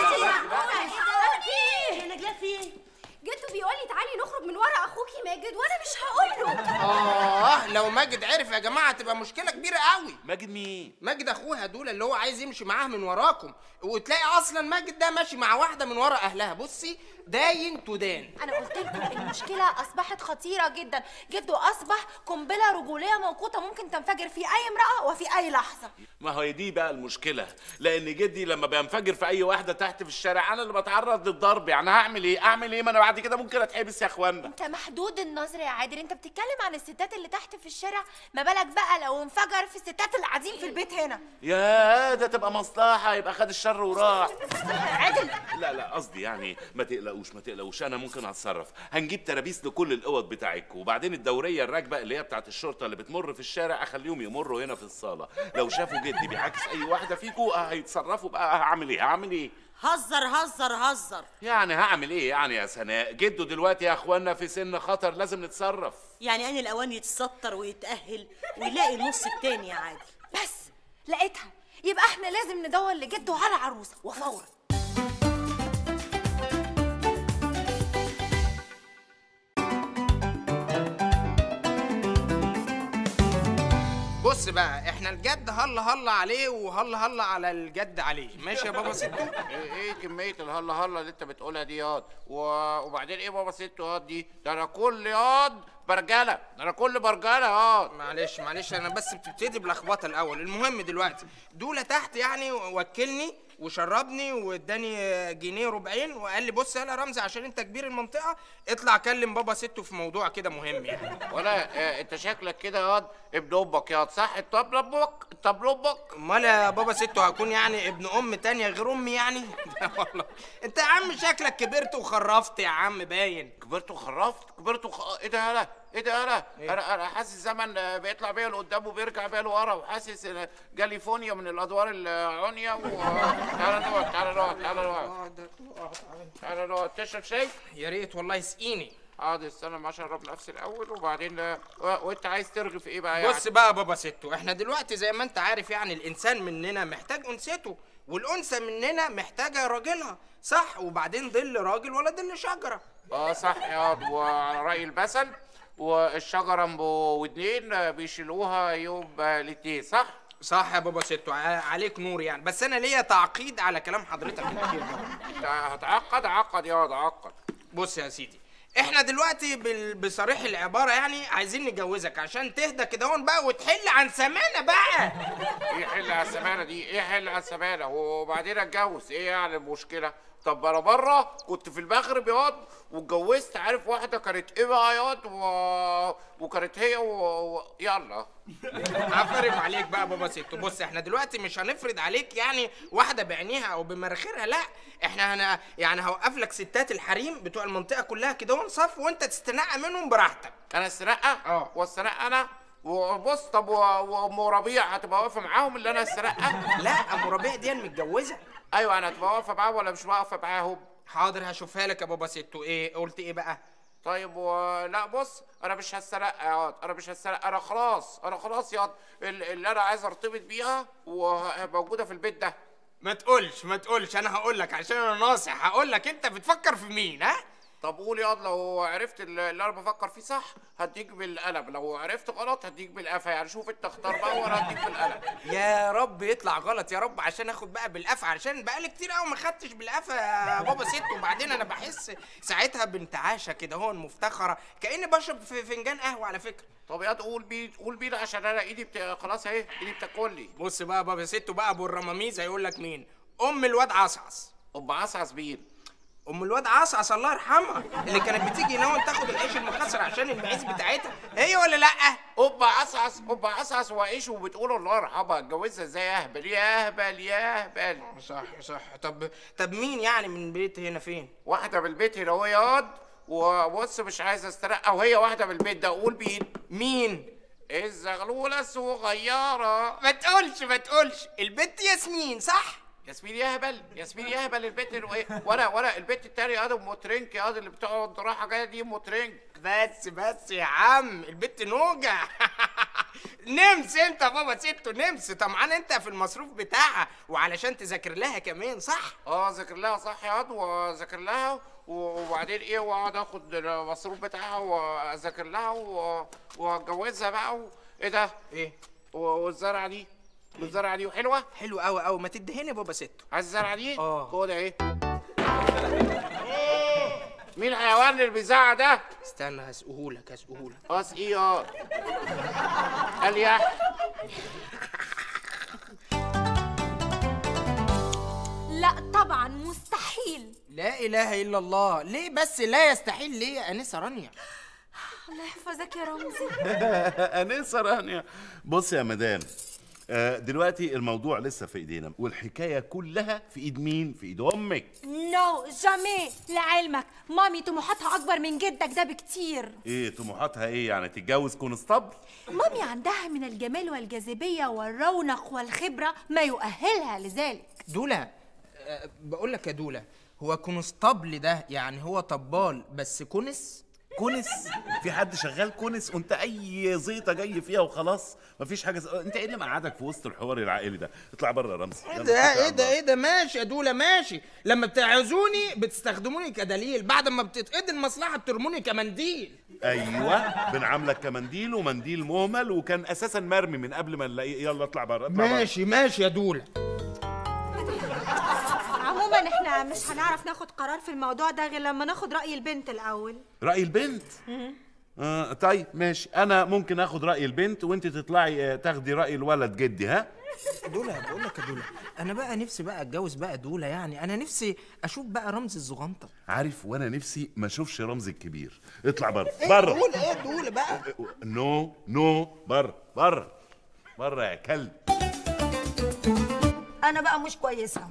يا نجلاء في ايه؟ جدو بيقول لي تعالي نخرج من ورا اخوكي ماجد وانا مش هقول له. لو ماجد عرف يا جماعه تبقى مشكله كبيره قوي. ماجد مين؟ ماجد اخوها دول اللي هو عايز يمشي معاها من وراكم، وتلاقي اصلا ماجد ده ماشي مع واحده من ورا اهلها. بصي داين تدان. انا قلت لكم المشكله اصبحت خطيره جدا. جدو اصبح قنبله رجوليه موقوته ممكن تنفجر في اي امراه وفي اي لحظه. ما هي دي بقى المشكله، لان جدي لما بينفجر في اي واحده تحت في الشارع انا اللي بتعرض للضرب. يعني هعمل ايه؟ ما انا بعد كده ممكن اتحبس يا اخوانا. انت محدود النظر يا عادل، انت بتتكلم عن الستات اللي تحت في الشارع، ما بالك بقى لو انفجر في الستات اللي قاعدين في البيت هنا. يا ده تبقى مصلحه، يبقى خد الشر وراح. عادل لا قصدي يعني ما تقلقوش انا ممكن اتصرف. هنجيب ترابيس لكل الاوض بتاعتكم، وبعدين الدوريه الراكبه اللي هي بتاعت الشرطه اللي بتمر في الشارع اخليهم يمروا هنا في الصاله. لو شافوا جدي بيعاكس اي واحده فيكم هيتصرفوا بقى. هعمل ايه؟ هزر. يعني هعمل ايه يعني يا سناء؟ جده دلوقتي يا اخوانا في سن خطر، لازم نتصرف. يعني ان الاوان يتستر ويتاهل ويلاقي النص التاني يا عادل. بس لقيتها، يبقى احنا لازم ندور لجده على عروسه وفورا. بص بقى احنا الجد هلا عليه وهلا على الجد عليه. ماشي يا بابا ستو؟ ايه كميه الهلا اللي انت بتقولها دي ياض؟ وبعدين ايه بابا ستو ياض دي؟ ده انا كل ياض برجله، ده انا كل برجله ياض. معلش انا بس بتبتدي بلخبطه الاول. المهم دلوقتي دولة تحت يعني وكلني وشربني واداني جنيه ربعين وقال لي بص يا رمزي عشان انت كبير المنطقه اطلع كلم بابا ستو في موضوع كده مهم يعني. ولا انت شكلك كده ياض ابن امك ياض، صح؟ الطبلبك امال يا بابا ستو هكون يعني ابن ام تانية غير امي يعني؟ والله انت يا عم شكلك كبرت وخرفت يا عم باين. كبرت وخرفت؟ ايه ده يالا؟ إيه؟ انا حاسس الزمن بيطلع بيا لقدام وبيرجع بيا لورا، وحاسس جالي فونيا من الادوار العنيا. تعالى نقعد تشرب شاي؟ يا ريت والله يسقيني. حاضر استنى ما اشرب نفسي الاول وبعدين. وانت عايز ترغي في ايه بقى يعني؟ بص بقى بابا ستو، احنا دلوقتي زي ما انت عارف يعني الانسان مننا محتاج انثته، والانثى مننا محتاجه راجلها، صح؟ وبعدين ظل راجل ولا ظل شجره. صح يا وعلى راي المثل، والشجره ام ودنين بيشيلوها يوم الاثنين، صح يا بابا ستو، عليك نور يعني. بس انا ليا تعقيد على كلام حضرتك الاخير ده. هتعقد يا بص يا سيدي، احنا دلوقتي بصريح العباره يعني عايزين نجوزك عشان تهدى كده بقى وتحل عن سمانه بقى. ايه حل عن السمانه دي؟ ايه حل عن السمانه وبعدين اتجوز؟ ايه يعني المشكله؟ طب انا بره كنت في المغرب ياض واتجوزت، عارف واحده كانت ايه بقى ياض وكانت هي يلا. عفرم عليك بقى بابا ستو. بص احنا دلوقتي مش هنفرض عليك يعني واحده بعينيها او بمراخيرها، لا احنا يعني هوقف لك ستات الحريم بتوع المنطقه كلها كده صف وانت تستنقى منهم براحتك. انا استنقى؟ واستنقى انا؟ وبص طب وام ربيع هتبقى واقفه معاهم اللي انا استنقى؟ لا ام ربيع دي متجوزه. ايوه انا هتبقى واقفه معاهم ولا مش واقفه معاهم؟ حاضر هشوفها لك يا بابا ستو. ايه قلت ايه بقى؟ طيب لا بص انا مش هسترقى ياض، انا خلاص ياض اللي انا عايز ارتبط بيها وموجوده في البيت ده. ما تقولش انا هقول لك عشان انا ناصح. هقول لك انت بتفكر في مين؟ ها طب قول ياض، لو عرفت اللي انا بفكر فيه صح هديك بالقلم، لو عرفت غلط هديك بالقفا، يعني شوف انت اختار بقى وانا هديك بالقلم. يا رب يطلع غلط يا رب، عشان اخد بقى بالقفا، علشان بقالي كتير قوي ما خدتش بالقفا يا بابا ست. وبعدين انا بحس ساعتها بانتعاشه كده هون مفتخره، كاني بشرب في فنجان قهوه على فكره. طب ياض قول بينا عشان انا ايدي خلاص اهي، ايدي بتاكلني. بص بقى بابا ست بقى، ابو الرماميز هيقول لك مين؟ ام الواد عصعص. ام عصعص مين؟ ام الواد عصعص الله يرحمها، اللي كانت بتيجي هنا تاخد العيش المكسر عشان المعيز بتاعتها، هي ولا لا؟ ام عصعص وعيش وبتقول الله يرحمها، اتجوزها ازاي؟ يهبل يهبل يهبل. صح. طب مين يعني من البيت هنا فين؟ واحده من البيت هنا اهو ياض، وبص مش عايز استرقى، وهي واحده من البيت ده. قول مين؟ الزغلوله الصغيره. ما تقولش البت ياسمين صح؟ ياسمين يهبل البت ايه؟ وانا البت التانية يا ام ترنك يا اللي بتقعد رايحه جايه دي ام ترنك. بس يا عم البت نوجة. نمس انت بابا ستو، نمس طمعان انت في المصروف بتاعها، وعلشان تذاكر لها كمان صح؟ ذاكر لها صح يا واد، وذاكر لها وبعدين ايه، واقعد اخد المصروف بتاعها واذاكر لها واتجوزها بقى ايه ده؟ ايه؟ والزرعه دي وحلوه؟ حلوه قوي ما تدهني بابا ستو. عايز الزرعه دي؟ خد اهي. مين الحيوان اللي بيزعق ده؟ استنى هسقهولك. اسقيه اليح. لا طبعا مستحيل. لا اله الا الله. ليه بس لا يستحيل ليه يا انسه رانيا؟ الله يحفظك يا رمزي. انسه رانيا، بص يا مدام، دلوقتي الموضوع لسه في ايدينا، والحكايه كلها في ايد مين؟ في ايد امك. نو جامي. لعلمك مامي طموحاتها اكبر من جدك ده بكتير. ايه طموحاتها؟ ايه يعني تتجوز كونستابل؟ مامي عندها من الجمال والجاذبيه والرونق والخبره ما يؤهلها لذلك. دولا بقول لك يا دولا، هو كونستابل ده يعني هو طبال بس كونس؟ في حد شغال كونس؟ وانت اي زيطه جاي فيها وخلاص، مفيش حاجه. انت ايه اللي مقعدك في وسط الحوار العائلي ده؟ اطلع بره يا رمزي. ايه ده ماشي يا دولا ماشي. لما بتعزوني بتستخدموني كدليل، بعد ما بتتقضي المصلحه بترموني كمنديل. ايوه بنعاملك كمنديل، ومنديل مهمل وكان اساسا مرمي من قبل ما نلاقيه. يلا اطلع بره. ماشي يا دولا. عموما احنا مش هنعرف ناخد قرار في الموضوع ده غير لما ناخد رأي البنت الأول. رأي البنت؟ طيب ماشي، أنا ممكن آخد رأي البنت وأنت تطلعي تاخدي رأي الولد جدي. ها؟ دولا بقول لك يا دولا، أنا بقى نفسي بقى أتجوز بقى دولا، يعني أنا نفسي أشوف بقى رمزي الزغنطة. عارف، وأنا نفسي ما أشوفش رمزي الكبير. اطلع بره. قول إيه دولا بقى؟ نو بره يا كلب. أنا بقى مش كويسة.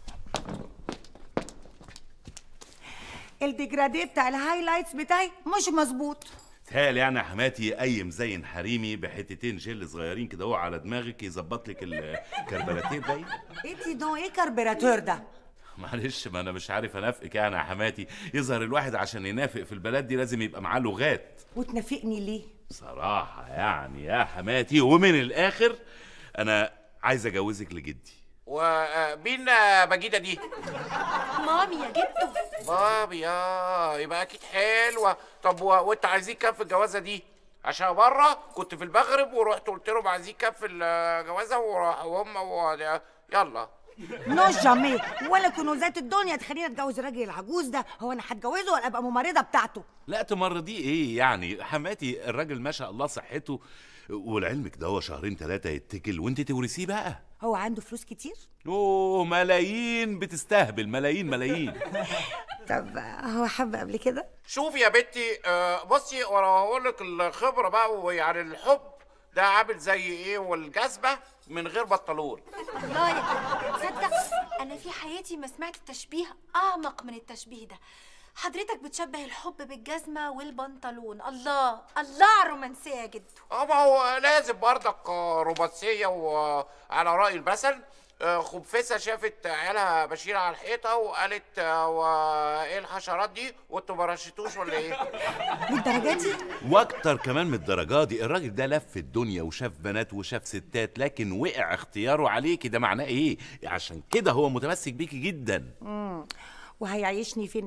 الديجراديه بتاع الهايلايتس بتاعي مش مظبوط. تهيألي يعني يا حماتي اي مزين حريمي بحتتين جل صغيرين كده هو على دماغك يظبط لك الكربلاتير ده. ايه كربراتور ده؟ معلش، ما انا مش عارف انافقك يعني يا حماتي. يظهر الواحد عشان ينافق في البلد دي لازم يبقى معاه لغات. وتنافقني ليه؟ بصراحه يعني يا حماتي ومن الاخر انا عايز اجوزك لجدي. ومين بجيدة دي؟ مامي يا جدو. مامي يبقى اكيد حلوه. طب وانت عايزين كام في الجوازه دي؟ عشان بره كنت في المغرب ورحت قلت لهم عايزين كام في الجوازه وهم يلا. نو جامي، ولا كنوزات الدنيا تخليني اتجوز الراجل العجوز ده. هو انا هتجوزه ولا ابقى ممرضه بتاعته؟ لا تمرضيه ايه يعني حماتي؟ الراجل ما شاء الله صحته، ولعلمك ده هو شهرين 3 يتكل وانت تورثيه بقى. هو عنده فلوس كتير؟ ملايين، بتستهبل ملايين. طب هو حب قبل كده؟ شوفي يا بنتي، بصي وانا هقول لك الخبره بقى، ويعني الحب ده عامل زي ايه والجذبه من غير بنطلون. الله يا تصدق انا في حياتي ما سمعت تشبيه اعمق من التشبيه ده. حضرتك بتشبه الحب بالجزمه والبنطلون. الله على الرومانسيه يا جدو. ما هو لازم برضك رومانسيه. وعلى راي المثل خبفسه شافت عيالها ماشيين على الحيطه وقالت ايه الحشرات دي وانتوا ما رشيتوش ولا ايه؟ للدرجه دي؟ واكتر كمان من الدرجه دي. الراجل ده لف الدنيا وشاف بنات وشاف ستات، لكن وقع اختياره عليكي. ده معناه ايه؟ عشان كده هو متمسك بيكي جدا. وهيعيشني فين بقى؟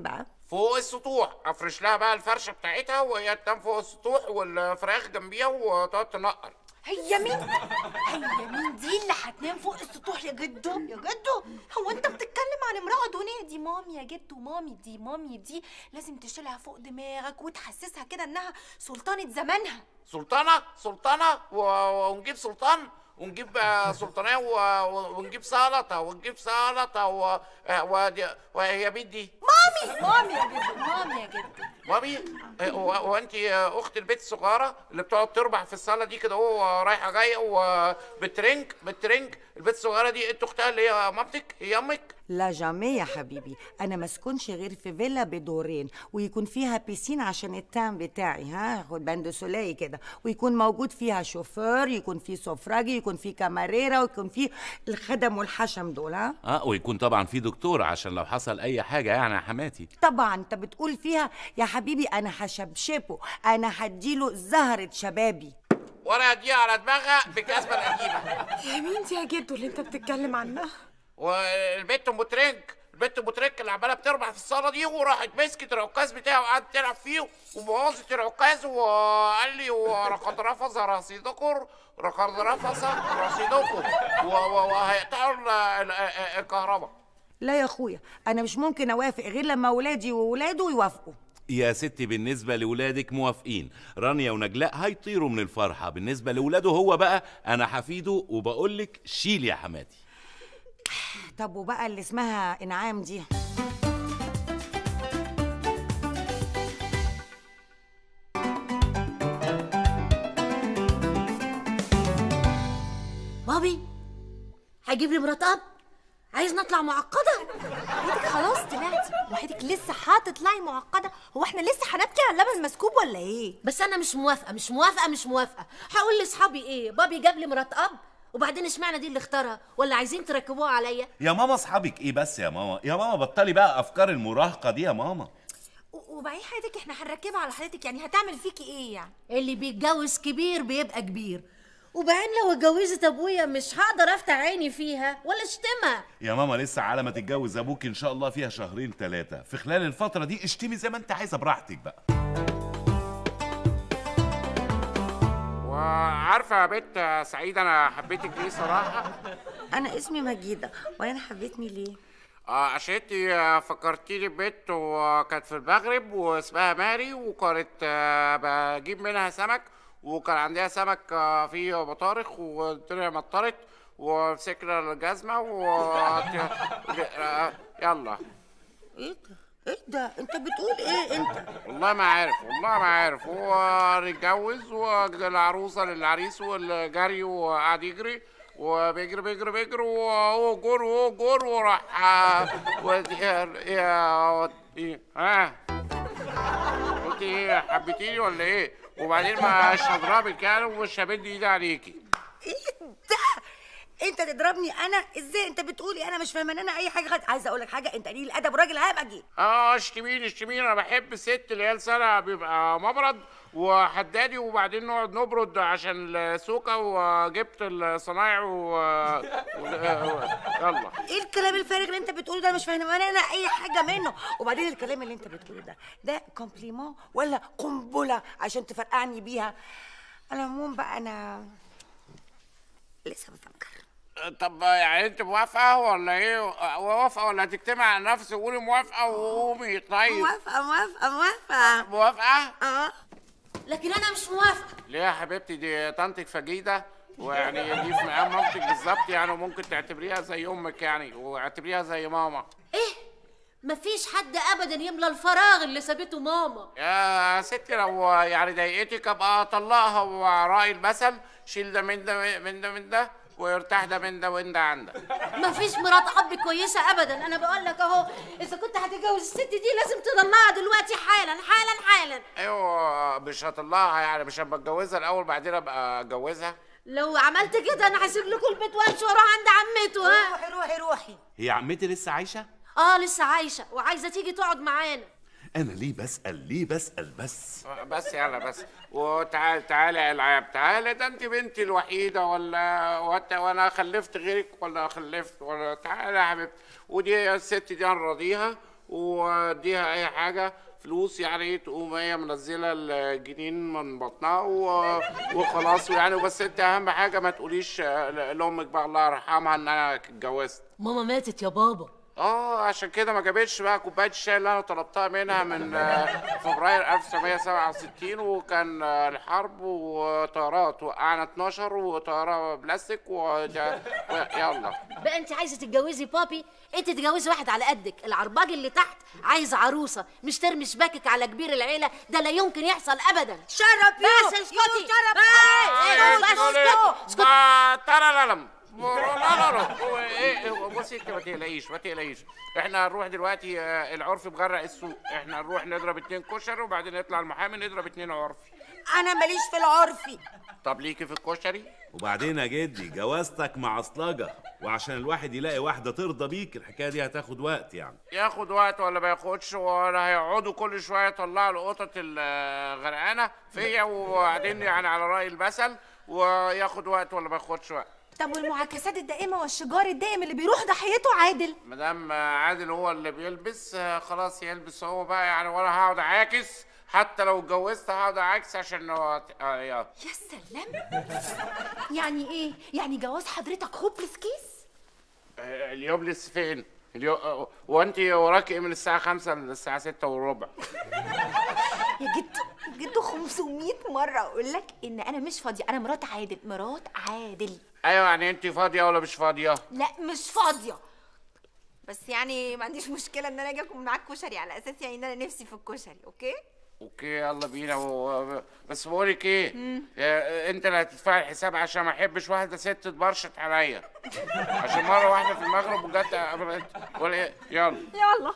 فوق السطوح، افرش لها بقى الفرشه بتاعتها وهي تنام فوق السطوح والفراخ جنبيها وتقعد تنقر. هي مين؟ هي مين دي اللي هتنام فوق السطوح يا جدو؟ يا جدو هو انت بتتكلم عن امرأة دونية؟ دي مامي يا جدو، مامي دي لازم تشيلها فوق دماغك وتحسسها كده انها سلطانة زمانها. سلطانه ونجيب سلطان ونجيب سلطانيه ونجيب سلطه وهي مين دي؟ مامي يا جدو. مامي؟ هو انت اخت البيت الصغيره اللي بتقعد تربح في الصاله دي كده هو رايحه جايه وبترنج البيت الصغيره دي انت اختها اللي هي مامتك؟ هي امك؟ لا جامي يا حبيبي، انا ما اسكنش غير في فيلا بدورين ويكون فيها بيسين عشان التام بتاعي، ها، خد باند سولي كده، ويكون موجود فيها شوفير، يكون في سفراجي، يكون في كاماريرا، ويكون في الخدم والحشم دول، ها. ويكون طبعا في دكتور عشان لو حصل اي حاجه يعني يا حماتي. طبعا انت بتقول فيها يا حبيبي، انا هشبشبه، انا هديله زهرة شبابي وانا اديها على دماغها بالجزمه القديمه. يا مين دي يا جدو اللي انت بتتكلم عنها؟ والبت ام ترينك اللي عماله بتربح في الصاله دي وراحت مسكت العكاز بتاعه وقعدت تلعب فيه وبوظت العكاز وقال لي ولقد رفض رصيدكم وهيقطعوا الكهرباء. لا يا اخويا، انا مش ممكن اوافق غير لما ولادي وولاده يوافقوا. يا ستي بالنسبة لولادك موافقين، رانيا ونجلاء هيطيروا من الفرحة. بالنسبة لولاده هو بقى أنا هفيده وبقولك شيل يا حماتي. طب وبقى اللي اسمها إنعام دي؟ بابي هيجيب لي مرات اب؟ عايز نطلع معقده؟ وحيدك خلاص طلعتي، وحيدك لسه هتطلعي معقده؟ هو احنا لسه هنبكي على اللبن المسكوب ولا ايه؟ بس انا مش موافقه. هقول لاصحابي ايه؟ بابي جاب لي مرات اب، وبعدين اشمعنى دي اللي اختارها؟ ولا عايزين تركبوها عليا؟ يا ماما اصحابك ايه بس يا ماما بطلي بقى افكار المراهقه دي يا ماما. وبعدين حياتك احنا هنركبها على حياتك، يعني هتعمل فيكي ايه يعني؟ اللي بيتجوز كبير بيبقى كبير، وبعدين لو اتجوزت ابويا مش هقدر افتح عيني فيها ولا اشتمها. يا ماما لسه على ما تتجوز ابوك ان شاء الله فيها 2 3 شهور، في خلال الفتره دي اشتمي زي ما انت عايزه براحتك بقى. وعارفه يا بنت سعيد انا حبيتك ليه صراحه؟ انا اسمي مجيده، وانا حبيتني ليه؟ عشان انت فكرتيني ببنت وكانت في المغرب واسمها ماري، وكانت بجيب منها سمك، وكان عندها سمك فيه بطارخ والدنيا مطرت ومسكنا الجزمه يلا. ايه ده انت بتقول ايه انت؟ والله ما عارف هو اتجوز والعروسه للعريس والجري وقعد يجري وبيجري وهو جور وراح قلت ايه؟ حبيتيني ولا ايه؟ وبعدين مش هضربك يعني ومش همد ايدي عليكي. ايه ده؟ انت تضربني انا ازاي؟ انت بتقولي انا مش فاهمه انا اي حاجه. عايزه اقول لك حاجه، انت قليل الادب وراجل هبقى اجي. اشتميني انا بحب الست اللي هي لسانها بيبقى مبرد وحدادي، وبعدين نقعد نبرد عشان السوكه، وجبت الصنايع يلا. ايه الكلام الفارغ اللي انت بتقوله ده؟ مش فاهمه انا اي حاجه منه. وبعدين الكلام اللي انت بتقوله ده كومبليمون ولا قنبله عشان تفرقعني بيها؟ على العموم بقى انا لسه بفكر. طب يعني انت موافقه ولا ايه؟ موافقه ولا هتجتمع على نفسك وقولي موافقه وقومي؟ طيب موافقه. لكن انا مش موافقه. ليه يا حبيبتي؟ دي طنطك فجيده، ويعني دي في مقام مامتك بالظبط يعني، وممكن تعتبريها زي امك يعني، واعتبريها زي ماما. ايه؟ مفيش حد ابدا يملى الفراغ اللي سابته ماما. يا ستي لو يعني ضايقتك ابقى اطلقها، وراي المثل شيل ده من ده ويرتاح ده من ده وين ده عندك. مفيش مرات اب كويسه ابدا. انا بقول لك اهو، اذا كنت هتتجوز الست دي لازم تطلقها دلوقتي حالا. ايوه مش هطلقها يعني، مش هبقى اتجوزها الاول بعدين ابقى اتجوزها. لو عملت كده انا هسيب لكم البيت وامشي واروح عند عمته. ها روحي. هي عمتي لسه عايشه؟ لسه عايشه وعايزه تيجي تقعد معانا. انا ليه بسأل بس يلا بس. تعالى يا العاب، تعالى. ده انت بنتي الوحيده وانا خلفت غيرك ولا خلفت ولا؟ تعالى يا حبيبتي. ودي الست دي هنراضيها واديها اي حاجه فلوس يعني تقوم هي منزله الجنين من بطنها وخلاص يعني. وبس انت اهم حاجه ما تقوليش لامك بقى الله يرحمها ان انا اتجوزت. ماما ماتت يا بابا. عشان كده ما جابتش بقى كوبايه الشاي اللي انا طلبتها منها من فبراير 1967، وكان الحرب وطيارات وقعنا 12 وطياره بلاستيك يلا. بقى انت عايزه تتجوزي بابي؟ انت تتجوزي واحد على قدك. العرباج اللي تحت عايز عروسه، مش ترمي شباكك على كبير العيله، ده لا يمكن يحصل ابدا. شرب بس اسكتي. اسكتي. بصي انت ما تقلقيش. احنا هنروح دلوقتي العرف بغرق السوق، احنا نروح نضرب 2 كشري وبعدين نطلع المحامي نضرب 2 عرفي. انا ماليش في العرفي. طب ليكي في الكشري؟ وبعدين يا جدي جوازتك معصلجه، وعشان الواحد يلاقي واحده ترضى بيك الحكايه دي هتاخد وقت يعني. ياخد وقت ولا ما ياخدش، ولا هيقعدوا كل شويه يطلعوا القطط الغرقانه فيا وبعدين يعني على راي المثل، وياخد وقت ولا ما ياخدش وقت. طب والمعاكسات الدائمه والشجار الدائم اللي بيروح ضحيته عادل؟ مادام عادل هو اللي بيلبس خلاص يلبس هو بقى يعني، ولا هقعد اعاكس. حتى لو اتجوزت هقعد اعاكس عشان يا سلام. يعني ايه؟ يعني جواز حضرتك هوبلس كيس؟ اليوبلس فين؟ وانت وراكي ايه من الساعه 5 للساعه 6 وربع؟ يا جدو 500 مره اقول لك ان انا مش فاضيه، انا مرات عادل. ايوه يعني انت فاضيه ولا مش فاضيه؟ لا مش فاضيه، بس يعني ما عنديش مشكله ان انا اجي اكل معاك كشري على اساس يعني ان انا نفسي في الكشري. اوكي يلا بينا. بس بقولك ايه، انت اللي هتدفعي الحساب عشان ما احبش واحده ست تبرشط عليا. عشان مره واحده في المغرب وجت ولا ايه. يلا.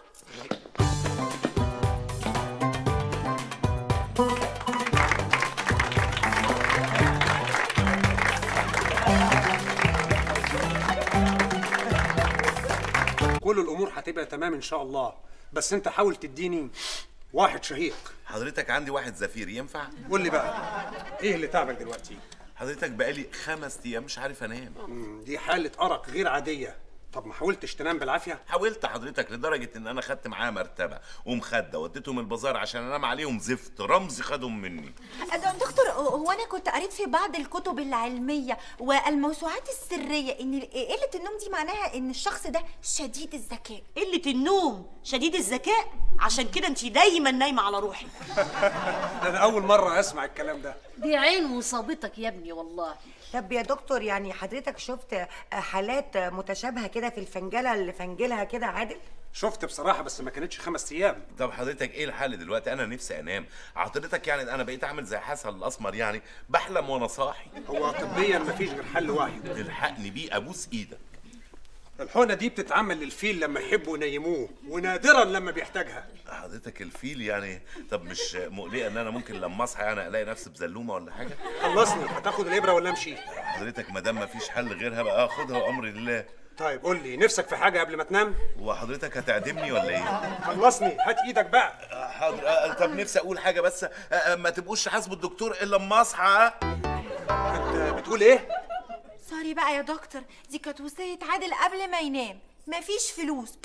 كل الامور هتبقى تمام ان شاء الله، بس انت حاول تديني واحد شهيق. حضرتك عندي واحد زفير ينفع؟ قول لي بقى ايه اللي تعبك دلوقتي؟ حضرتك بقالي 5 ايام مش عارف انام. دي حالة أرق غير عادية. طب ما حاولتش تنام بالعافية؟ حاولت حضرتك لدرجة ان انا خدت معايا مرتبة ومخدة وديتهم البازار عشان انام عليهم زفت، رمزي خدهم مني. دكتور هو انا كنت قريت في بعض الكتب العلمية والموسوعات السرية ان قلة النوم دي معناها ان الشخص ده شديد الذكاء. قلة النوم شديد الذكاء؟ عشان كده انت دايما نايمة على روحي. انا اول مرة اسمع الكلام ده. دي عين مصابتك يا ابني والله. طب يا دكتور يعني حضرتك شفت حالات متشابهة كده في الفنجلة اللي فنجلها كده عادل؟ شفت بصراحة بس ما كانتش 5 ايام. طب حضرتك ايه الحل دلوقتي؟ انا نفسي انام. حضرتك يعني انا بقيت اعمل زي حسن الاسمر يعني بحلم وانا صاحي. هو طبيا مفيش غير حل واحد. الحقني بيه ابوس ايدك. الحقنة دي بتتعمل للفيل لما يحبوا ينيموه، ونادرا لما بيحتاجها. حضرتك الفيل يعني؟ طب مش مقلقة ان انا ممكن لما اصحى يعني الاقي نفسي بزلومة ولا حاجة؟ خلصني، هتاخد الابرة ولا امشي؟ حضرتك ما دام مفيش حل غيرها بقى اخدها وامر لله. طيب قول لي نفسك في حاجة قبل ما تنام؟ وحضرتك هتعدمني ولا ايه؟ خلصني، هات ايدك بقى. حاضر. طب نفسي اقول حاجة بس ما تبقوش تحاسبوا الدكتور الا لما اصحى. انت بتقول ايه؟ سوري بقى يا دكتور، دي كانت وصية عادل قبل ما ينام، مفيش فلوس.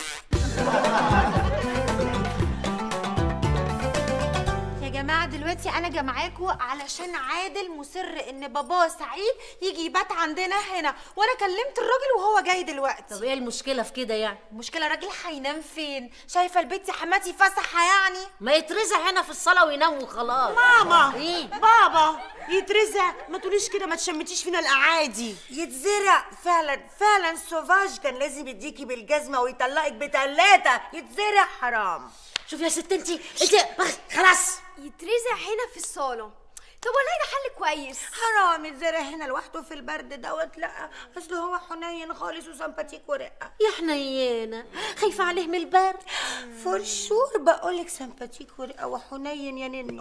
يا جماعة دلوقتي أنا جمعاكوا علشان عادل مصر إن باباه سعيد يجي يبات عندنا هنا، وأنا كلمت الراجل وهو جاي دلوقتي. طب إيه المشكلة في كده يعني؟ المشكلة الراجل هينام فين؟ شايفة البيت يا حماتي فسحة يعني؟ ما يترزع هنا في الصالة وينام وخلاص. ماما إيه؟ بابا يترزع؟ ما تقوليش كده، ما تشمتيش فينا الأعادي. يتزرع فعلا سوفاج كان لازم يديكي بالجزمة ويطلقك بتلاتة. يتزرع حرام. شوف يا ست انت خلاص. يترزع هنا في الصالة. طب والله ده حل كويس. حرام يتزرع هنا لوحده في البرد دوت. لا اصل هو حنين خالص وسمباتيك ورقه. يا حنينه خايفه عليه من البرد. فور شور بقولك سمباتيك ورقه وحنين يا ننو.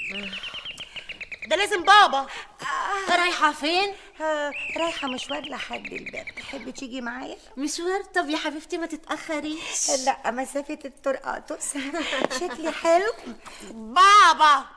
ده لازم بابا. رايحه فين؟ رايحه مشوار لحد الباب. تحبي تيجي معايا؟ مشوار؟ طب يا حبيبتي ما تتاخريش. لا مسافه الطرقاطوس. شكلي حلو. بابا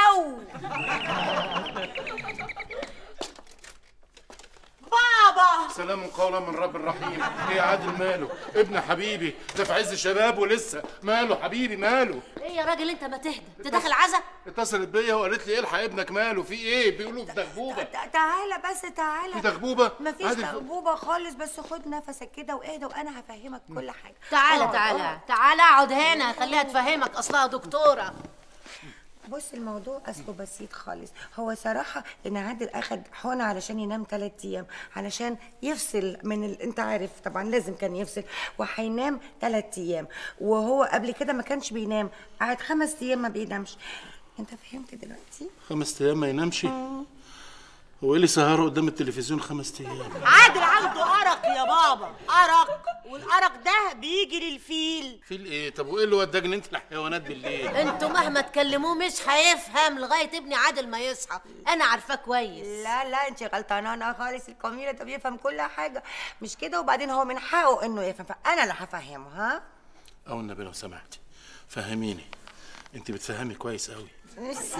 بابا سلام قولا من رب الرحيم. ايه يا عادل ماله؟ ابن حبيبي ده في عز شبابه لسه، ماله حبيبي ماله؟ ايه يا راجل انت ما تهدى، انت داخل عزا؟ اتصلت بيا وقالت لي الحق ابنك ماله، في ايه؟ بيقولوا في دغبوبه. تعالى بس تعالى. في دغبوبه؟ مفيش دغبوبه خالص، بس خد نفسك كده واهدى وانا هفهمك كل حاجه. تعالى تعالى اقعد هنا، خليها تفهمك، اصلها دكتوره. بص الموضوع اصله بسيط خالص. هو صراحه ان عادل اخد حقنه علشان ينام 3 ايام، علشان يفصل من انت عارف طبعا لازم كان يفصل، وهينام 3 ايام، وهو قبل كده ما كانش بينام، قعد 5 ايام ما بينامش. انت فهمت دلوقتي؟ 5 ايام ما ينامش؟ هو ايه اللي سهره قدام التلفزيون 5 ايام؟ عادل عنده أرق يا بابا، أرق، والأرق ده بيجي للفيل. فيل ايه؟ طب وايه اللي وداك ان انت الحيوانات بالليل؟ انتوا مهما تكلموه مش هيفهم لغايه ابني عادل ما يصحى، انا عارفاه كويس. لا انت غلطانه خالص، الكميله ده بيفهم كل حاجه، مش كده؟ وبعدين هو من حقه انه يفهم، فانا اللي هفهمه. ها؟ او النبي لو سمحتي فهميني، انت بتفهمي كويس قوي. ميرسي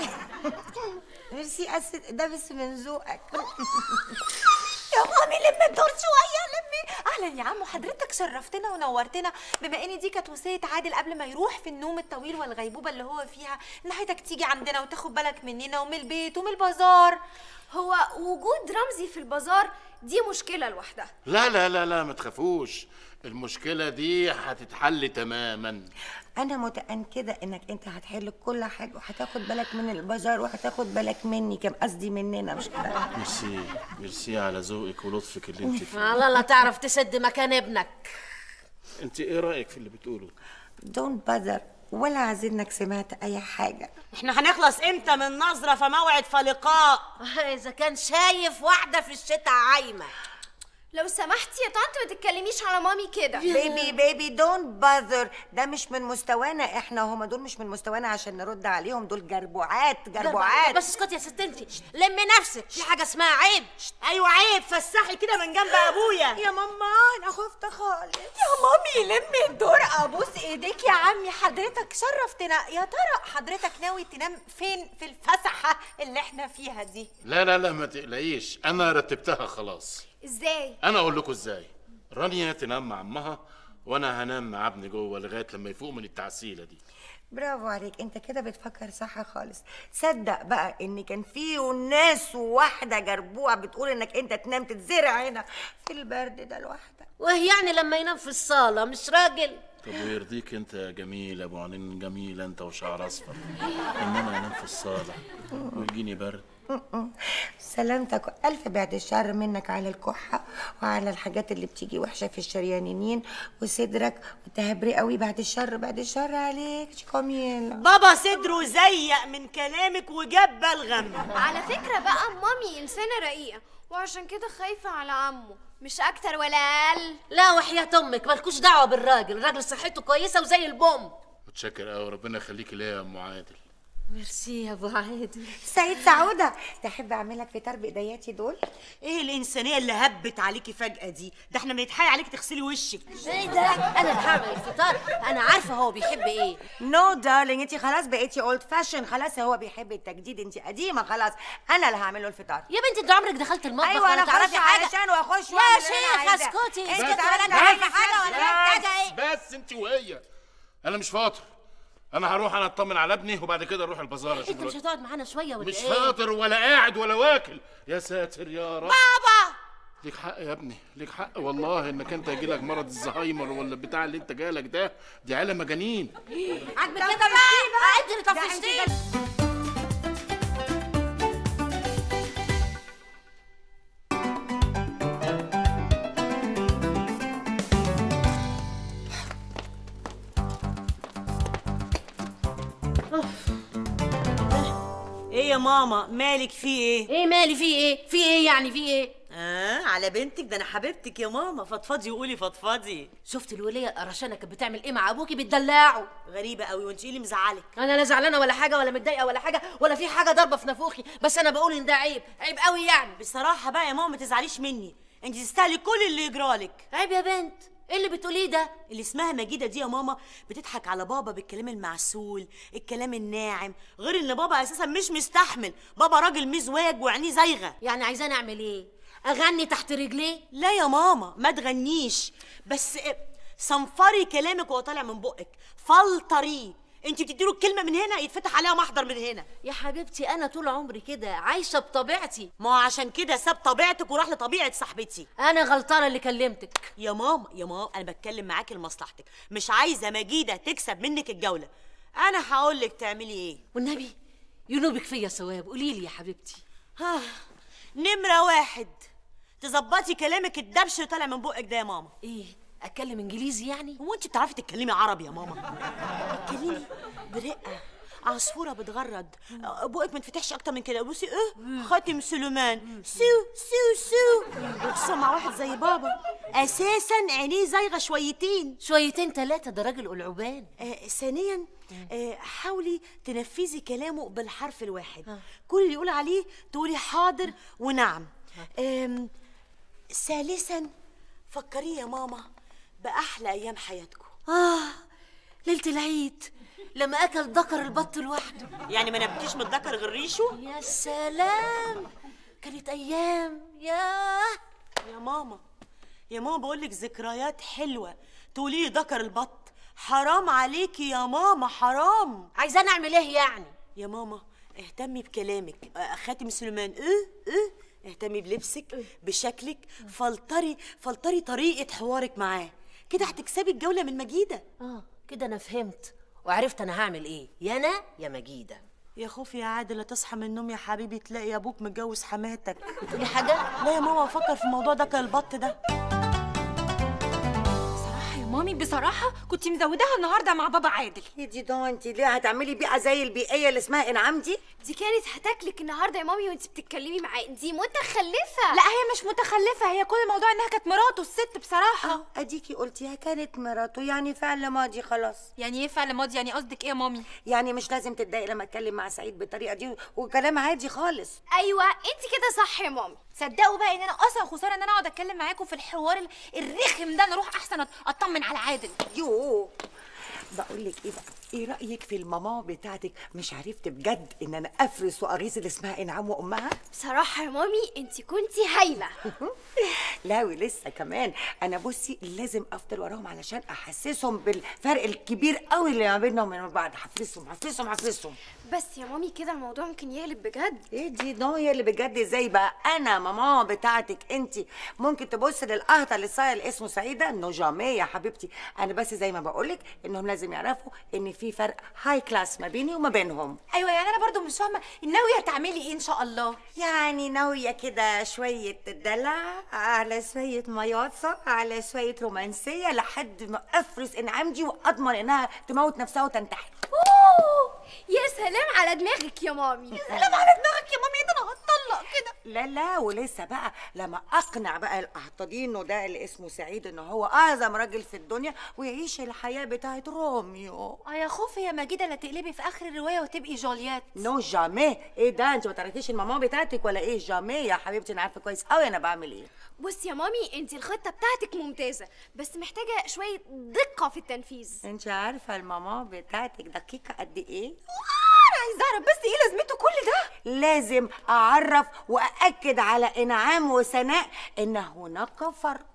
ميرسي، ده بس من ذوقك. يا مامي لمي الدور شويه، لمي. اهلا يا عمو، حضرتك شرفتنا ونورتنا. بما ان دي كانت وصيه عادل قبل ما يروح في النوم الطويل والغيبوبه اللي هو فيها، ان حضرتك تيجي عندنا وتاخد بالك مننا ومن البيت ومن البازار. هو وجود رمزي في البازار دي مشكله لوحدها. لا لا لا لا ما تخافوش، المشكله دي هتتحل تماما. انا متاكده انك انت هتحل كل حاجه، وهتاخد بالك من البازار، وهتاخد بالك مني كم، قصدي مننا مش كده. ميرسي ميرسي على ذوقك ولطفك اللي انت فيه. على الله تعرف تسد مكان ابنك. انت ايه رايك في اللي بتقوله؟ دونت بازر، ولا عايزينك سمعت اي حاجه. احنا هنخلص امتى من نظره فموعد فلقاء؟ اذا كان شايف واحده في الشتاء عايمه. لو سمحتي يا طنط ما تتكلميش على مامي كده. بيبي دونت باذر، ده مش من مستوانا احنا، هما دول مش من مستوانا عشان نرد عليهم، دول جربوعات. بس اسكتي يا ست انتي، لمي نفسك، في حاجه اسمها عيب. ايوه عيب، فسحي كده من جنب ابويا. يا ماما انا خفت خالص. يا مامي لمي الدور، ابوس ايديك يا عمي، حضرتك شرفتنا. يا ترى حضرتك ناوي تنام فين في الفسحه اللي احنا فيها دي؟ لا لا لا ما تقلقيش، انا رتبتها خلاص. ازاي؟ انا اقول لكم ازاي. رانيا تنام مع امها، وانا هنام مع ابني جوه لغايه لما يفوق من التعسيله دي. برافو عليك، انت كده بتفكر صح خالص. صدق بقى ان كان في ناس واحده جربوعه بتقول انك انت تنام تتزرع هنا في البرد ده لوحدك. وهي يعني لما ينام في الصاله مش راجل؟ طب ويرضيك انت يا جميل ابو عينين جميله انت وشعر اصفر ان انا انام في الصاله ويجيني برد؟ سلامتك، ألف بعد الشر منك على الكحة وعلى الحاجات اللي بتيجي وحشة في الشريانين وصدرك، وتهبري قوي. بعد الشر بعد الشر عليك كميل. بابا صدره زيق من كلامك وجاب بلغم. على فكرة بقى مامي إنسانة رقيقة، وعشان كده خايفة على عمه، مش أكتر ولا أقل. لا وحياة أمك مالكوش دعوة بالراجل، الراجل صحته كويسة وزي البوم. متشكر قوي، ربنا يخليكي ليا يا ام عادل. ميرسي يا ابو عادل. سيد سعودة، تحب اعملك فطار بايدياتي دول؟ ايه الانسانيه اللي هبت عليكي فجاه دي؟ ده احنا بنتحايل عليك تغسلي وشك. ايه ده؟ انا اللي هعمل الفطار، انا عارفه هو بيحب ايه. نو دارلينج، انت خلاص بقيتي اولد فاشن، خلاص هو بيحب التجديد، انت قديمه خلاص. انا اللي هعمل له الفطار. يا بنتي انت عمرك دخلت المطبخ؟ ايوه انا تعرفي حاجه علشان واخش يا شيخ اسكتي. انت تعرفي حاجه ولا محتاجه ايه؟ بس انت وهي، انا مش فاطر. انا هروح انا اطمن على ابني وبعد كده اروح البازار اشوف. انت مش هتقعد معانا شويه ولا مش ايه؟ فاطر ولا قاعد ولا واكل. يا ساتر يا رب. بابا ليك حق يا ابني، ليك حق والله انك انت يجيلك مرض الزهايمر ولا البتاع اللي انت جالك ده، دي عيله مجانين. عاجبك كده بقى؟ انت اللي طفشتيه. ايه يا ماما مالك في ايه؟ ايه مالي في ايه؟ في ايه يعني في ايه؟ على بنتك، ده انا حبيبتك يا ماما، فضفضي وقولي فضفضي. شفت الوليه القرشانه كانت بتعمل ايه مع ابوكي؟ بتدلعه. غريبه قوي، وانت ايه اللي مزعلك؟ انا لا زعلانه ولا حاجه ولا متضايقه ولا حاجه ولا في حاجه ضاربه في نافوخي، بس انا بقول ان ده عيب، عيب قوي يعني. بصراحه بقى يا ماما ما تزعليش مني، انت تستاهلي كل اللي يجرالك. عيب يا بنت، ايه اللي بتقوليه ده؟ اللي اسمها مجيده دي يا ماما بتضحك على بابا بالكلام المعسول، الكلام الناعم، غير ان بابا اساسا مش مستحمل، بابا راجل مزواج وعينيه زايغه. يعني عايزاني اعمل ايه؟ اغني تحت رجليه؟ لا يا ماما ما تغنيش، بس صنفري كلامك وهو طالع من بقك، فلتريه. انت بتديله الكلمه من هنا يتفتح عليها محضر من هنا. يا حبيبتي انا طول عمري كده عايشه بطبيعتي. ما هو عشان كده ساب طبيعتك وراح لطبيعه صاحبتي. انا غلطانه اللي كلمتك. يا ماما يا ماما انا بتكلم معاكي لمصلحتك، مش عايزه مجيده تكسب منك الجوله. انا هقول لك تعملي ايه. والنبي ينوبك فيا ثواب، قولي لي يا حبيبتي. نمره 1 تظبطي كلامك الدبش اللي طالع من بقك ده يا ماما. ايه اتكلم انجليزي يعني؟ هو انت بتعرفي تتكلمي عربي يا ماما؟ اتكلمي برقه، عصفوره بتغرد، بقك ما تفتحش اكتر من كده. بصي خاتم سليمان سو سو سو، وخصوصا مع واحد زي بابا اساسا عينيه زايغه شويتين 3 ده راجل قلعوبان. ثانيا حاولي تنفذي كلامه بالحرف الواحد. كل اللي يقول عليه تقولي حاضر ونعم. ثالثا فكريه يا ماما باحلى ايام حياتكم. ليله العيد لما اكل ذكر البط لوحده. يعني ما نبكيش من الذكر غير ريشه؟ يا سلام، كانت ايام. يا ماما يا ماما بقول لك ذكريات حلوه، تقولي لي ذكر البط؟ حرام عليكي يا ماما، حرام. عايزه اعمل ايه يعني؟ يا ماما اهتمي بكلامك. خاتم سليمان اهتمي بلبسك بشكلك، فلتري طريقه حوارك معاه، كده هتكسبي الجوله من مجيده. كده انا فهمت وعرفت انا هعمل ايه، يا انا يا مجيده. يا خوفي يا عادل لا تصحى من النوم يا حبيبي تلاقي ابوك متجوز حماتك. بتقولي حاجه؟ لا يا ماما افكر في الموضوع ده كالبط ده. مامي بصراحة كنت مزوداها النهاردة مع بابا عادل. ايه دي ده؟ انت ليه هتعملي بيئة زي البيئية اللي اسمها انعام دي؟ دي كانت هتاكلك النهارده يا مامي وانت بتتكلمي معاه، دي متخلفة. لا هي مش متخلفة، هي كل الموضوع انها كانت مراته الست بصراحة. اديكي قلتيها كانت مراته، يعني فعل ماضي خلاص. يعني ايه فعل ماضي؟ يعني قصدك ايه يا مامي؟ يعني مش لازم تتضايقي لما اتكلم مع سعيد بالطريقة دي، وكلام عادي خالص. ايوه انت كده صح يا مامي. صدقوا بقى ان انا اصلا خساره ان انا اقعد اتكلم معاكم في الحوار الرخم ده، انا اروح احسن اطمن على عادل. بقول لك ايه بقى، ايه رايك في الماما بتاعتك؟ مش عرفت بجد ان انا افرس واغيظ اللي اسمها انعام وامها؟ بصراحه يا مامي انت كنتي هايله. لا ولسه كمان، انا بصي لازم افضل وراهم علشان احسسهم بالفرق الكبير قوي اللي ما بينهم وبين بعض. حفزهم. بس يا مامي كده الموضوع ممكن يقلب بجد. ايه دي ناويه اللي بجد ازاي بقى؟ انا ماما بتاعتك انت ممكن تبص للقهطه اللي صاير اللي اسمه سعيده انه جامي يا حبيبتي. انا بس زي ما بقولك انهم لازم يعرفوا ان في فرق هاي كلاس ما بيني وما بينهم. ايوه يعني انا برضو مش فاهمه ناويه تعملي ايه ان شاء الله؟ يعني ناويه كده شويه دلع على شويه مياصه على شويه رومانسيه لحد ما افرس انعام دي واضمن انها تموت نفسها وتنتحر. يا سلام على دماغك يا مامي. يا سلام على دماغك يا مامي، ده انا هتطلق كده. لا ولسه بقى لما اقنع بقى القهطدينو ده اللي اسمه سعيد ان هو اعظم راجل في الدنيا ويعيش الحياه بتاعت روميو. يا خوفي يا مجيده لا تقلبي في اخر الروايه وتبقي جولييت. نو جامي. ايه ده؟ انت ما تعرفيش الماما بتاعتك ولا ايه؟ جامي يا حبيبتي، انا عارفه كويس قوي انا بعمل ايه. بصي يا مامي انت الخطه بتاعتك ممتازه بس محتاجه شويه دقه في التنفيذ. انت عارفه الماما بتاعتك دقيقه قد ايه؟ انا عايزه اعرف بس ايه لازمته كل ده؟ لازم اعرف واكد على انعام وسناء ان هناك فرق.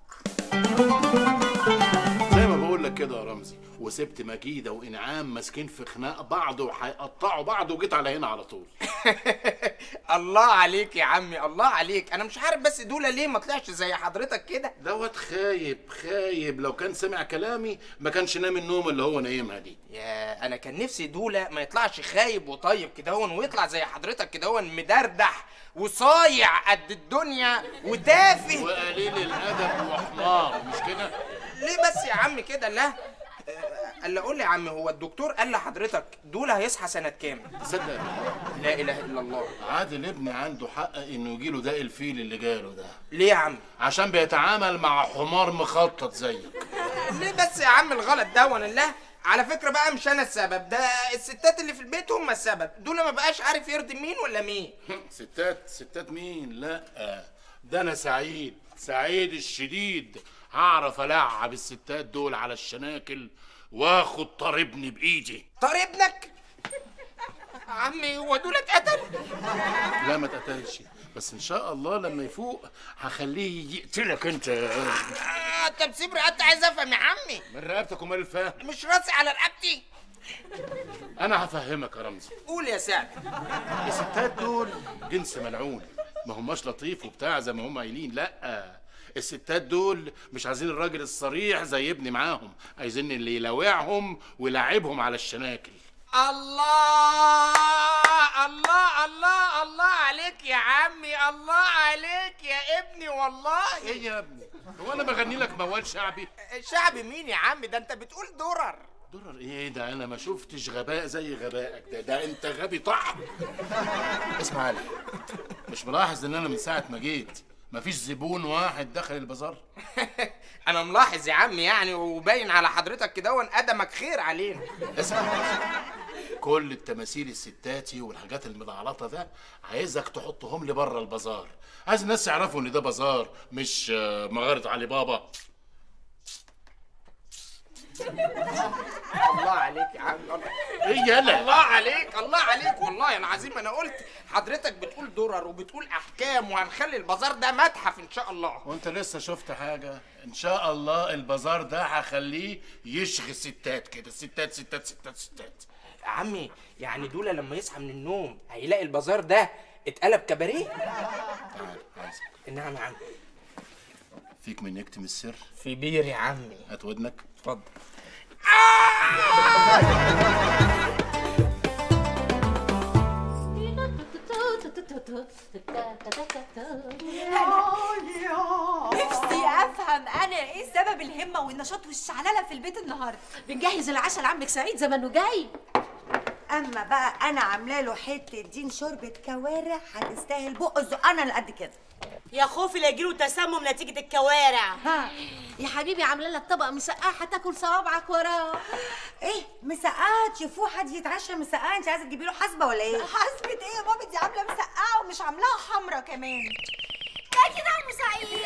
زي ما بقول لك كده يا رمزي، وسبت مجيده وانعام ماسكين في خناق بعض وهيقطعوا بعض وجيت على هنا على طول. الله عليك يا عمي، الله عليك. انا مش عارف بس دولة ليه ما طلعش زي حضرتك كده. دوت خايب لو كان سمع كلامي ما كانش نام النوم اللي هو نايمها دي. يا انا كان نفسي دولة ما يطلعش خايب وطيب كده ويطلع زي حضرتك كده مدردح وصايع قد الدنيا وتافه وقليل الادب وحمار، مش كده؟ ليه بس يا عم كده؟ لا قال قول لي يا عم، هو الدكتور قال لحضرتك دول هيصحى سنة كام؟ تصدق لا اله الا الله. عادل ابني عنده حق انه يجيله ده الفيل اللي جاله ده. ليه يا عم؟ عشان بيتعامل مع حمار مخطط زيك. ليه بس يا عم الغلط ده؟ وانا على فكرة بقى مش انا السبب، ده الستات اللي في البيت هم السبب. دول ما بقاش عارف يرضي مين ولا مين. ستات مين؟ لا ده انا سعيد الشديد، هعرف العب الستات دول على الشناكل واخد طار ابني بايدي. طار ابنك؟ عمي هو دول اتقتل؟ لا ما اتقتلش، بس ان شاء الله لما يفوق هخليه يقتلك انت. انت بتسيب رقبتي، عايز افهم يا عمي. من رقبتك ومال الفهم؟ مش راسي على رقبتي. انا هفهمك يا رمزي. قول يا سعد. الستات دول جنس ملعون، ما هماش لطيف وبتاع زي ما هم قايلين، لا الستات دول مش عايزين الراجل الصريح زي ابني معاهم، عايزين اللي يلاوعهم ويلعبهم على الشناكل. الله الله الله الله عليك يا عمي، الله عليك يا ابني والله. ايه يا ابني؟ هو انا بغني لك موال شعبي؟ شعبي مين يا عمي؟ ده انت بتقول درر. درر ايه ده؟ انا ما شفتش غباء زي غبائك ده انت غبي طحن. اسمع لي، مش ملاحظ ان انا من ساعه ما جيت مفيش زبون واحد دخل البازار؟ انا ملاحظ يا عمي يعني، وباين على حضرتك كده وان قدمك خير علينا. اسمع، كل التماثيل الستاتي والحاجات الملعلطه ده عايزك تحطهم لي بره البازار، عايز الناس يعرفوا ان ده بازار مش مغاره علي بابا. الله عليك يا عم. ايه يالا؟ الله عليك الله عليك والله انا عظيم. انا قلت حضرتك بتقول درر وبتقول احكام، وهنخلي البازار ده متحف ان شاء الله. وانت لسه شفت حاجه؟ ان شاء الله البازار ده هخليه يشغي ستات كده، ستات ستات ستات ستات. يا عمي يعني دولة لما يصحى من النوم هيلاقي البازار ده اتقلب كباريه؟ تعال عايزك. نعم يا عمي. فيك من يكتم السر؟ في بير يا عمي. هات ودنك. اتفضل. نفسي افهم انا ايه سبب الهمه والنشاط والشعلله في البيت النهارده. بنجهز العشاء لعمك سعيد زي ما انه جاي. اما بقى انا عامله له حته دين شوربه كوارع هتستاهل بق الزقانه اللي قد كده. يا خوفي لا يجيله تسمم نتيجه الكوارع. يا حبيبي عامله لك طبق مسقعه هتاكل صوابعك وراه. ايه مسقعه؟ تشوفوه حد يتعشى مسقعه؟ انت عايزه تجيبي له حسبه ولا ايه؟ حسبه ايه يا مامي؟ دي عامله مسقعه ومش عاملاها حمرا كمان. ده كده عم سعيد.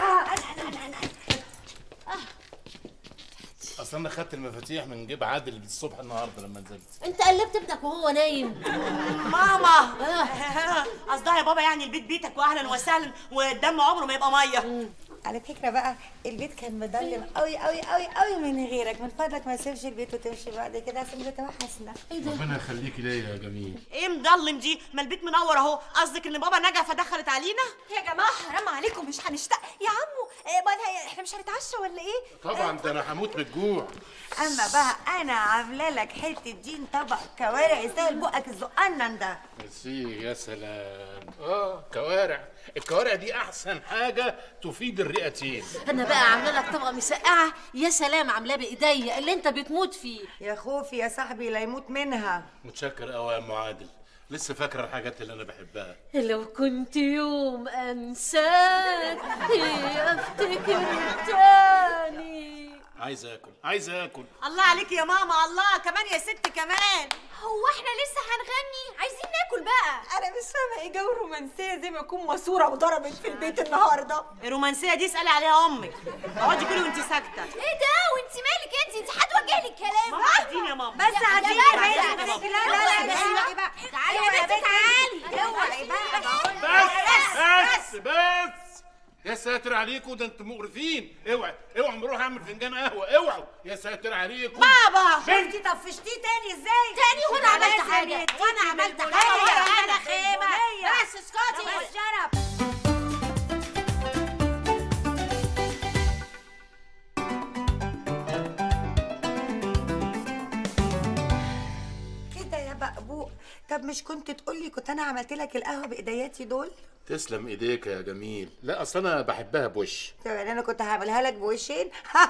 اصل انا خدت المفاتيح من جيب عادل الصبح النهارده لما نزلت. انت قلبت ابنك وهو نايم. ماما قصدها يا بابا يعني البيت بيتك واهلا وسهلا، والدم عمره ما يبقى ميه. على فكره بقى البيت كان مضلم قوي قوي قوي قوي من غيرك، من فضلك ما تسيبش البيت وتمشي بعد كده عشان بتوحشنا. ايه ده؟ ربنا يخليكي ليا يا جميل. ايه مضلم دي؟ ما البيت منور اهو. قصدك ان بابا نجا فدخلت علينا؟ يا جماعه حرام عليكم، مش هنشتاق يا عمو. احنا مش هنتعشى ولا ايه؟ طبعا ده انا هموت من الجوع. اما بقى انا عامله لك حته دين طبق كوارع يستاهل بقك الزقنن ده. ميرسي. يا سلام. كوارع. الكوارع دي احسن حاجه تفيد الرئتين. انا بقى عامله لك طبق مسقعه يا سلام، عاملاه بايديا اللي انت بتموت فيه. يا خوفي يا صاحبي لا يموت منها. متشكر قوي يا ام عادل، لسه فاكره الحاجات اللي انا بحبها. لو كنت يوم انساك افتكر تاني. عايز اكل. الله عليك يا ماما، الله كمان يا ست كمان. هو احنا لسه هنغني؟ عايزين ناكل بقى. انا مش فاهمه ايه جو الرومانسيه زي ما يكون ماسوره وضربت في البيت النهارده. الرومانسيه دي اسالي عليها امك. اقعدي كلي وانت ساكته. ايه ده؟ وانت مالك؟ انت هتوجه لي الكلام. ماما عديني يا ماما. بس عديني لا لا تعالي يا بنتي تعالي. اوعي بقى. بس يا ساتر عليكم، ده انتوا مقرفين. اوعوا نروح اعمل فنجان قهوه. اوعوا يا ساتر عليكم. بابا شفتي طفشتيه تاني ازاي؟ تاني وانا عملت حاجه، وانا عملت حاجه. انا خيبه. بس اسكتي. الشرب كده يا بقبوق. طب مش كنت تقولي كنت انا عملت لك القهوه بايدياتي دول؟ تسلم ايديك يا جميل. لا اصل انا بحبها بوش. طب يعني انا كنت هعملها لك بوشين؟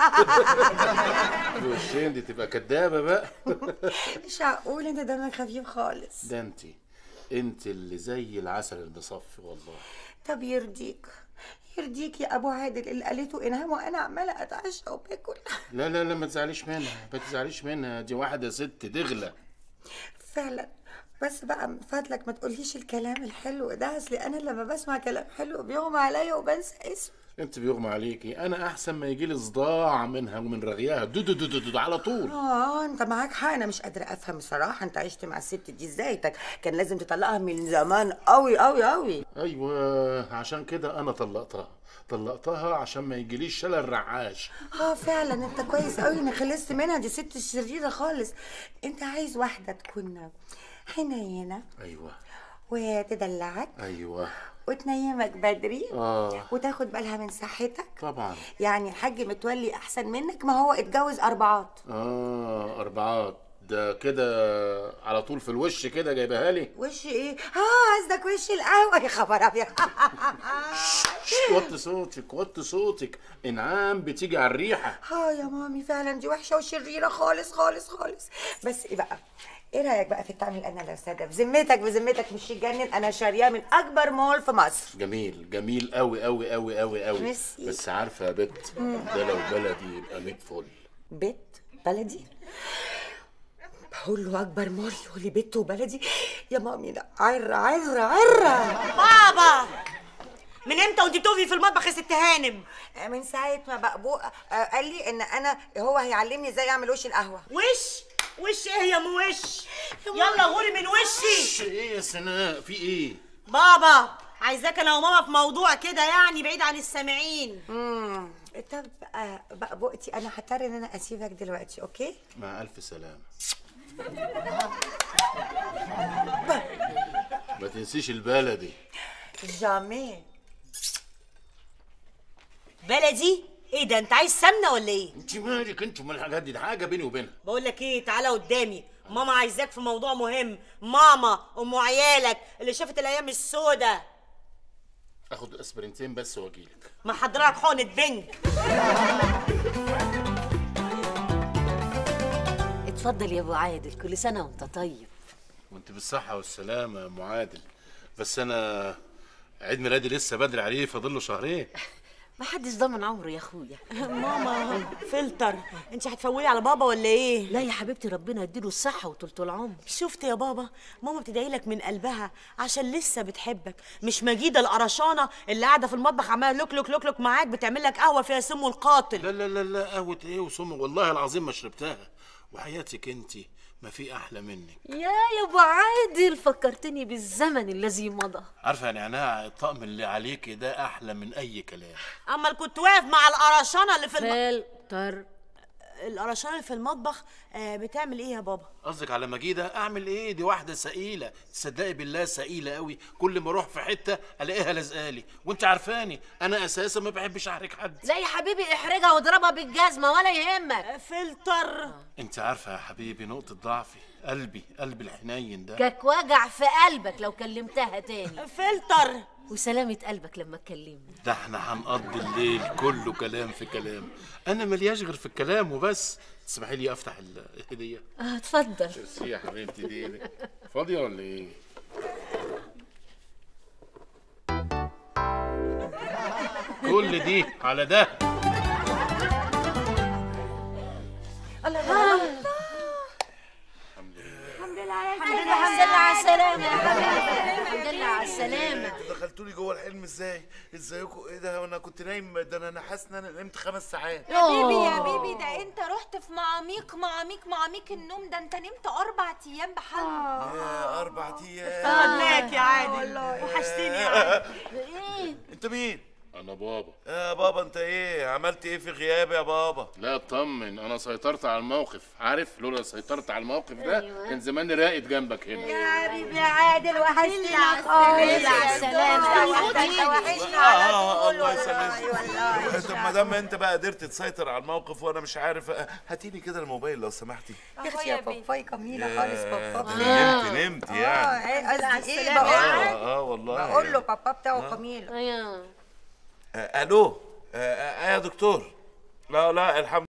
بوشين دي تبقى كدابه بقى. مش هقول انت دمك خفيف خالص. ده انت اللي زي العسل المصفي والله. طب يرضيك يا ابو عادل اللي قالته انهام وانا عماله اتعشى وباكل. لا ما تزعليش منها، دي واحده ست دغله فعلا. بس بقى من فضلك ما تقوليش الكلام الحلو ده، اصل انا لما بسمع كلام حلو بيغمى عليا وبنسى اسمي. انت بيغمى عليكي، انا احسن ما يجي لي صداع منها ومن رغيها دو دو دو دو دو على طول. انت معاك حق، انا مش قادره افهم بصراحه انت عشت مع الست دي ازاي؟ كان لازم تطلقها من زمان قوي قوي قوي. ايوه عشان كده انا طلقتها عشان ما يجيليش شلل رعاش. فعلا انت كويس قوي انك خلصت منها، دي ست شريره خالص. انت عايز واحده تكون حنينه، ايوه، وتدلعك، ايوه، وتنيمك بدري، وتاخد بالها من صحتك. طبعا. يعني الحاج متولي احسن منك، ما هو اتجوز 4. 4 ده كده على طول في الوش كده جايبها لي. وش ايه؟ قصدك وش القهوه؟ يا خبر ابيض. وطي صوتك، انعام بتيجي على الريحه. يا مامي فعلا دي وحشه وشريره خالص خالص خالص. بس ايه بقى، ايه رايك بقى في الطعم الاناناس ده؟ بذمتك مش يتجنن؟ انا شارياه من اكبر مول في مصر. جميل قوي قوي قوي قوي قوي. ميرسي. بس عارفه يا بت، ده لو بلدي يبقى 100 فل. بيت بلدي؟ بقول له اكبر مول يقول لي بيت وبلدي؟ يا مامي لا، عره. بابا من امتى وانت بتقفي في المطبخ يا ست هانم؟ من ساعه ما بقبوق قال لي ان هو هيعلمني ازاي اعمل وش القهوه. وش ايه يا وش؟ يلا غوري من وشي. ايه يا سناء، في ايه؟ بابا عايزاك انا وماما في موضوع كده يعني بعيد عن السامعين. طب بقبوقتي انا هضطر ان انا اسيبك دلوقتي، اوكي؟ مع الف سلامه. ما تنسيش البلدي. جامي. بلدي؟ ايه ده، انت عايز سمنه ولا ايه؟ انت مالك انت ومال الحاجات دي؟ ده حاجه بيني وبينها. بقول لك ايه، تعالى قدامي، ماما عايزاك في موضوع مهم. ماما ام عيالك اللي شافت الايام السودة. اخد اسبرنتين بس واجيلك. ما حضرتك حقنه بنج. اتفضل يا ابو عادل، كل سنه وانت طيب. وانت بالصحه والسلامه يا ام عادل. بس انا عيد ميلادي لسه بدري عليه، فاضل له شهرين. ما حدش ضامن عمره يا اخويا. ماما فلتر، انت هتفولي على بابا ولا ايه؟ لا يا حبيبتي، ربنا يديله الصحه وطولة العمر. شفت يا بابا، ماما بتدعي لك من قلبها عشان لسه بتحبك، مش مجيده القرشانه اللي قاعده في المطبخ عماله لوك معاك بتعمل لك قهوه فيها سم القاتل. لا قهوه ايه وسم؟ والله العظيم ما شربتها، وحياتك انت ما في احلى منك. يا ابو عادل، فكرتني بالزمن الذي مضى. عارفه يا نعناع، الطقم اللي عليكي ده احلى من اي كلام. اما كنت واقف مع القرشانه اللي في فلتر. القرشانه اللي في المطبخ بتعمل ايه يا بابا؟ قصدك على مجيده؟ اعمل ايه، دي واحده سئيله، تصدقي بالله سئيله قوي. كل ما اروح في حته الاقيها لازقالي، وانت عارفاني انا اساسا ما بحبش احرج حد. لا يا حبيبي، احرجها واضربها بالجزمه ولا يهمك. فلتر. انت عارفه يا حبيبي نقطه ضعفي، قلبي الحنين ده. جاك وجع في قلبك لو كلمتها تاني. فلتر. وسلامة قلبك لما تكلمني. ده احنا هنقضي الليل كله كلام في كلام. انا ملياش غير في الكلام وبس. تسمحي لي افتح الهديه؟ اتفضل. ميرسي يا حبيبتي. دي فاضيه ولا ايه؟ كل دي على ده. الحمد لله على السلامة يا حبيبي. الحمد لله على السلامة. انتوا دخلتولي جوه الحلم ازاي؟ ازيكم؟ ايه ده، وانا كنت نايم؟ ده انا حاسس ان انا نمت 5 ساعات. يا بيبي ده انت رحت في معاميق النوم، ده انت نمت 4 ايام بحالهم. 4 ايام. استناك يا عادل، وحشتني يا عادل. ايه؟ انت مين؟ انا بابا. يا بابا انت ايه عملت ايه في غيابي يا بابا؟ لا اطمن، انا سيطرت على الموقف. عارف لولا سيطرت على الموقف ده كان زماني راقد جنبك هنا. يا حبيبي يا عادل، وحشتني خالص. على السلامة. وحشني على طول. الله يسلمك. طب ما دام انت بقى قدرت تسيطر على الموقف وانا مش عارف، هاتيلي كده الموبايل لو سمحتي. يا اختي يا باباي جميله خالص بابا. نمت يعني. قصدي ايه بقى؟ والله بقول له بابا بتاعه جميل. الو. يا دكتور. لا الحمد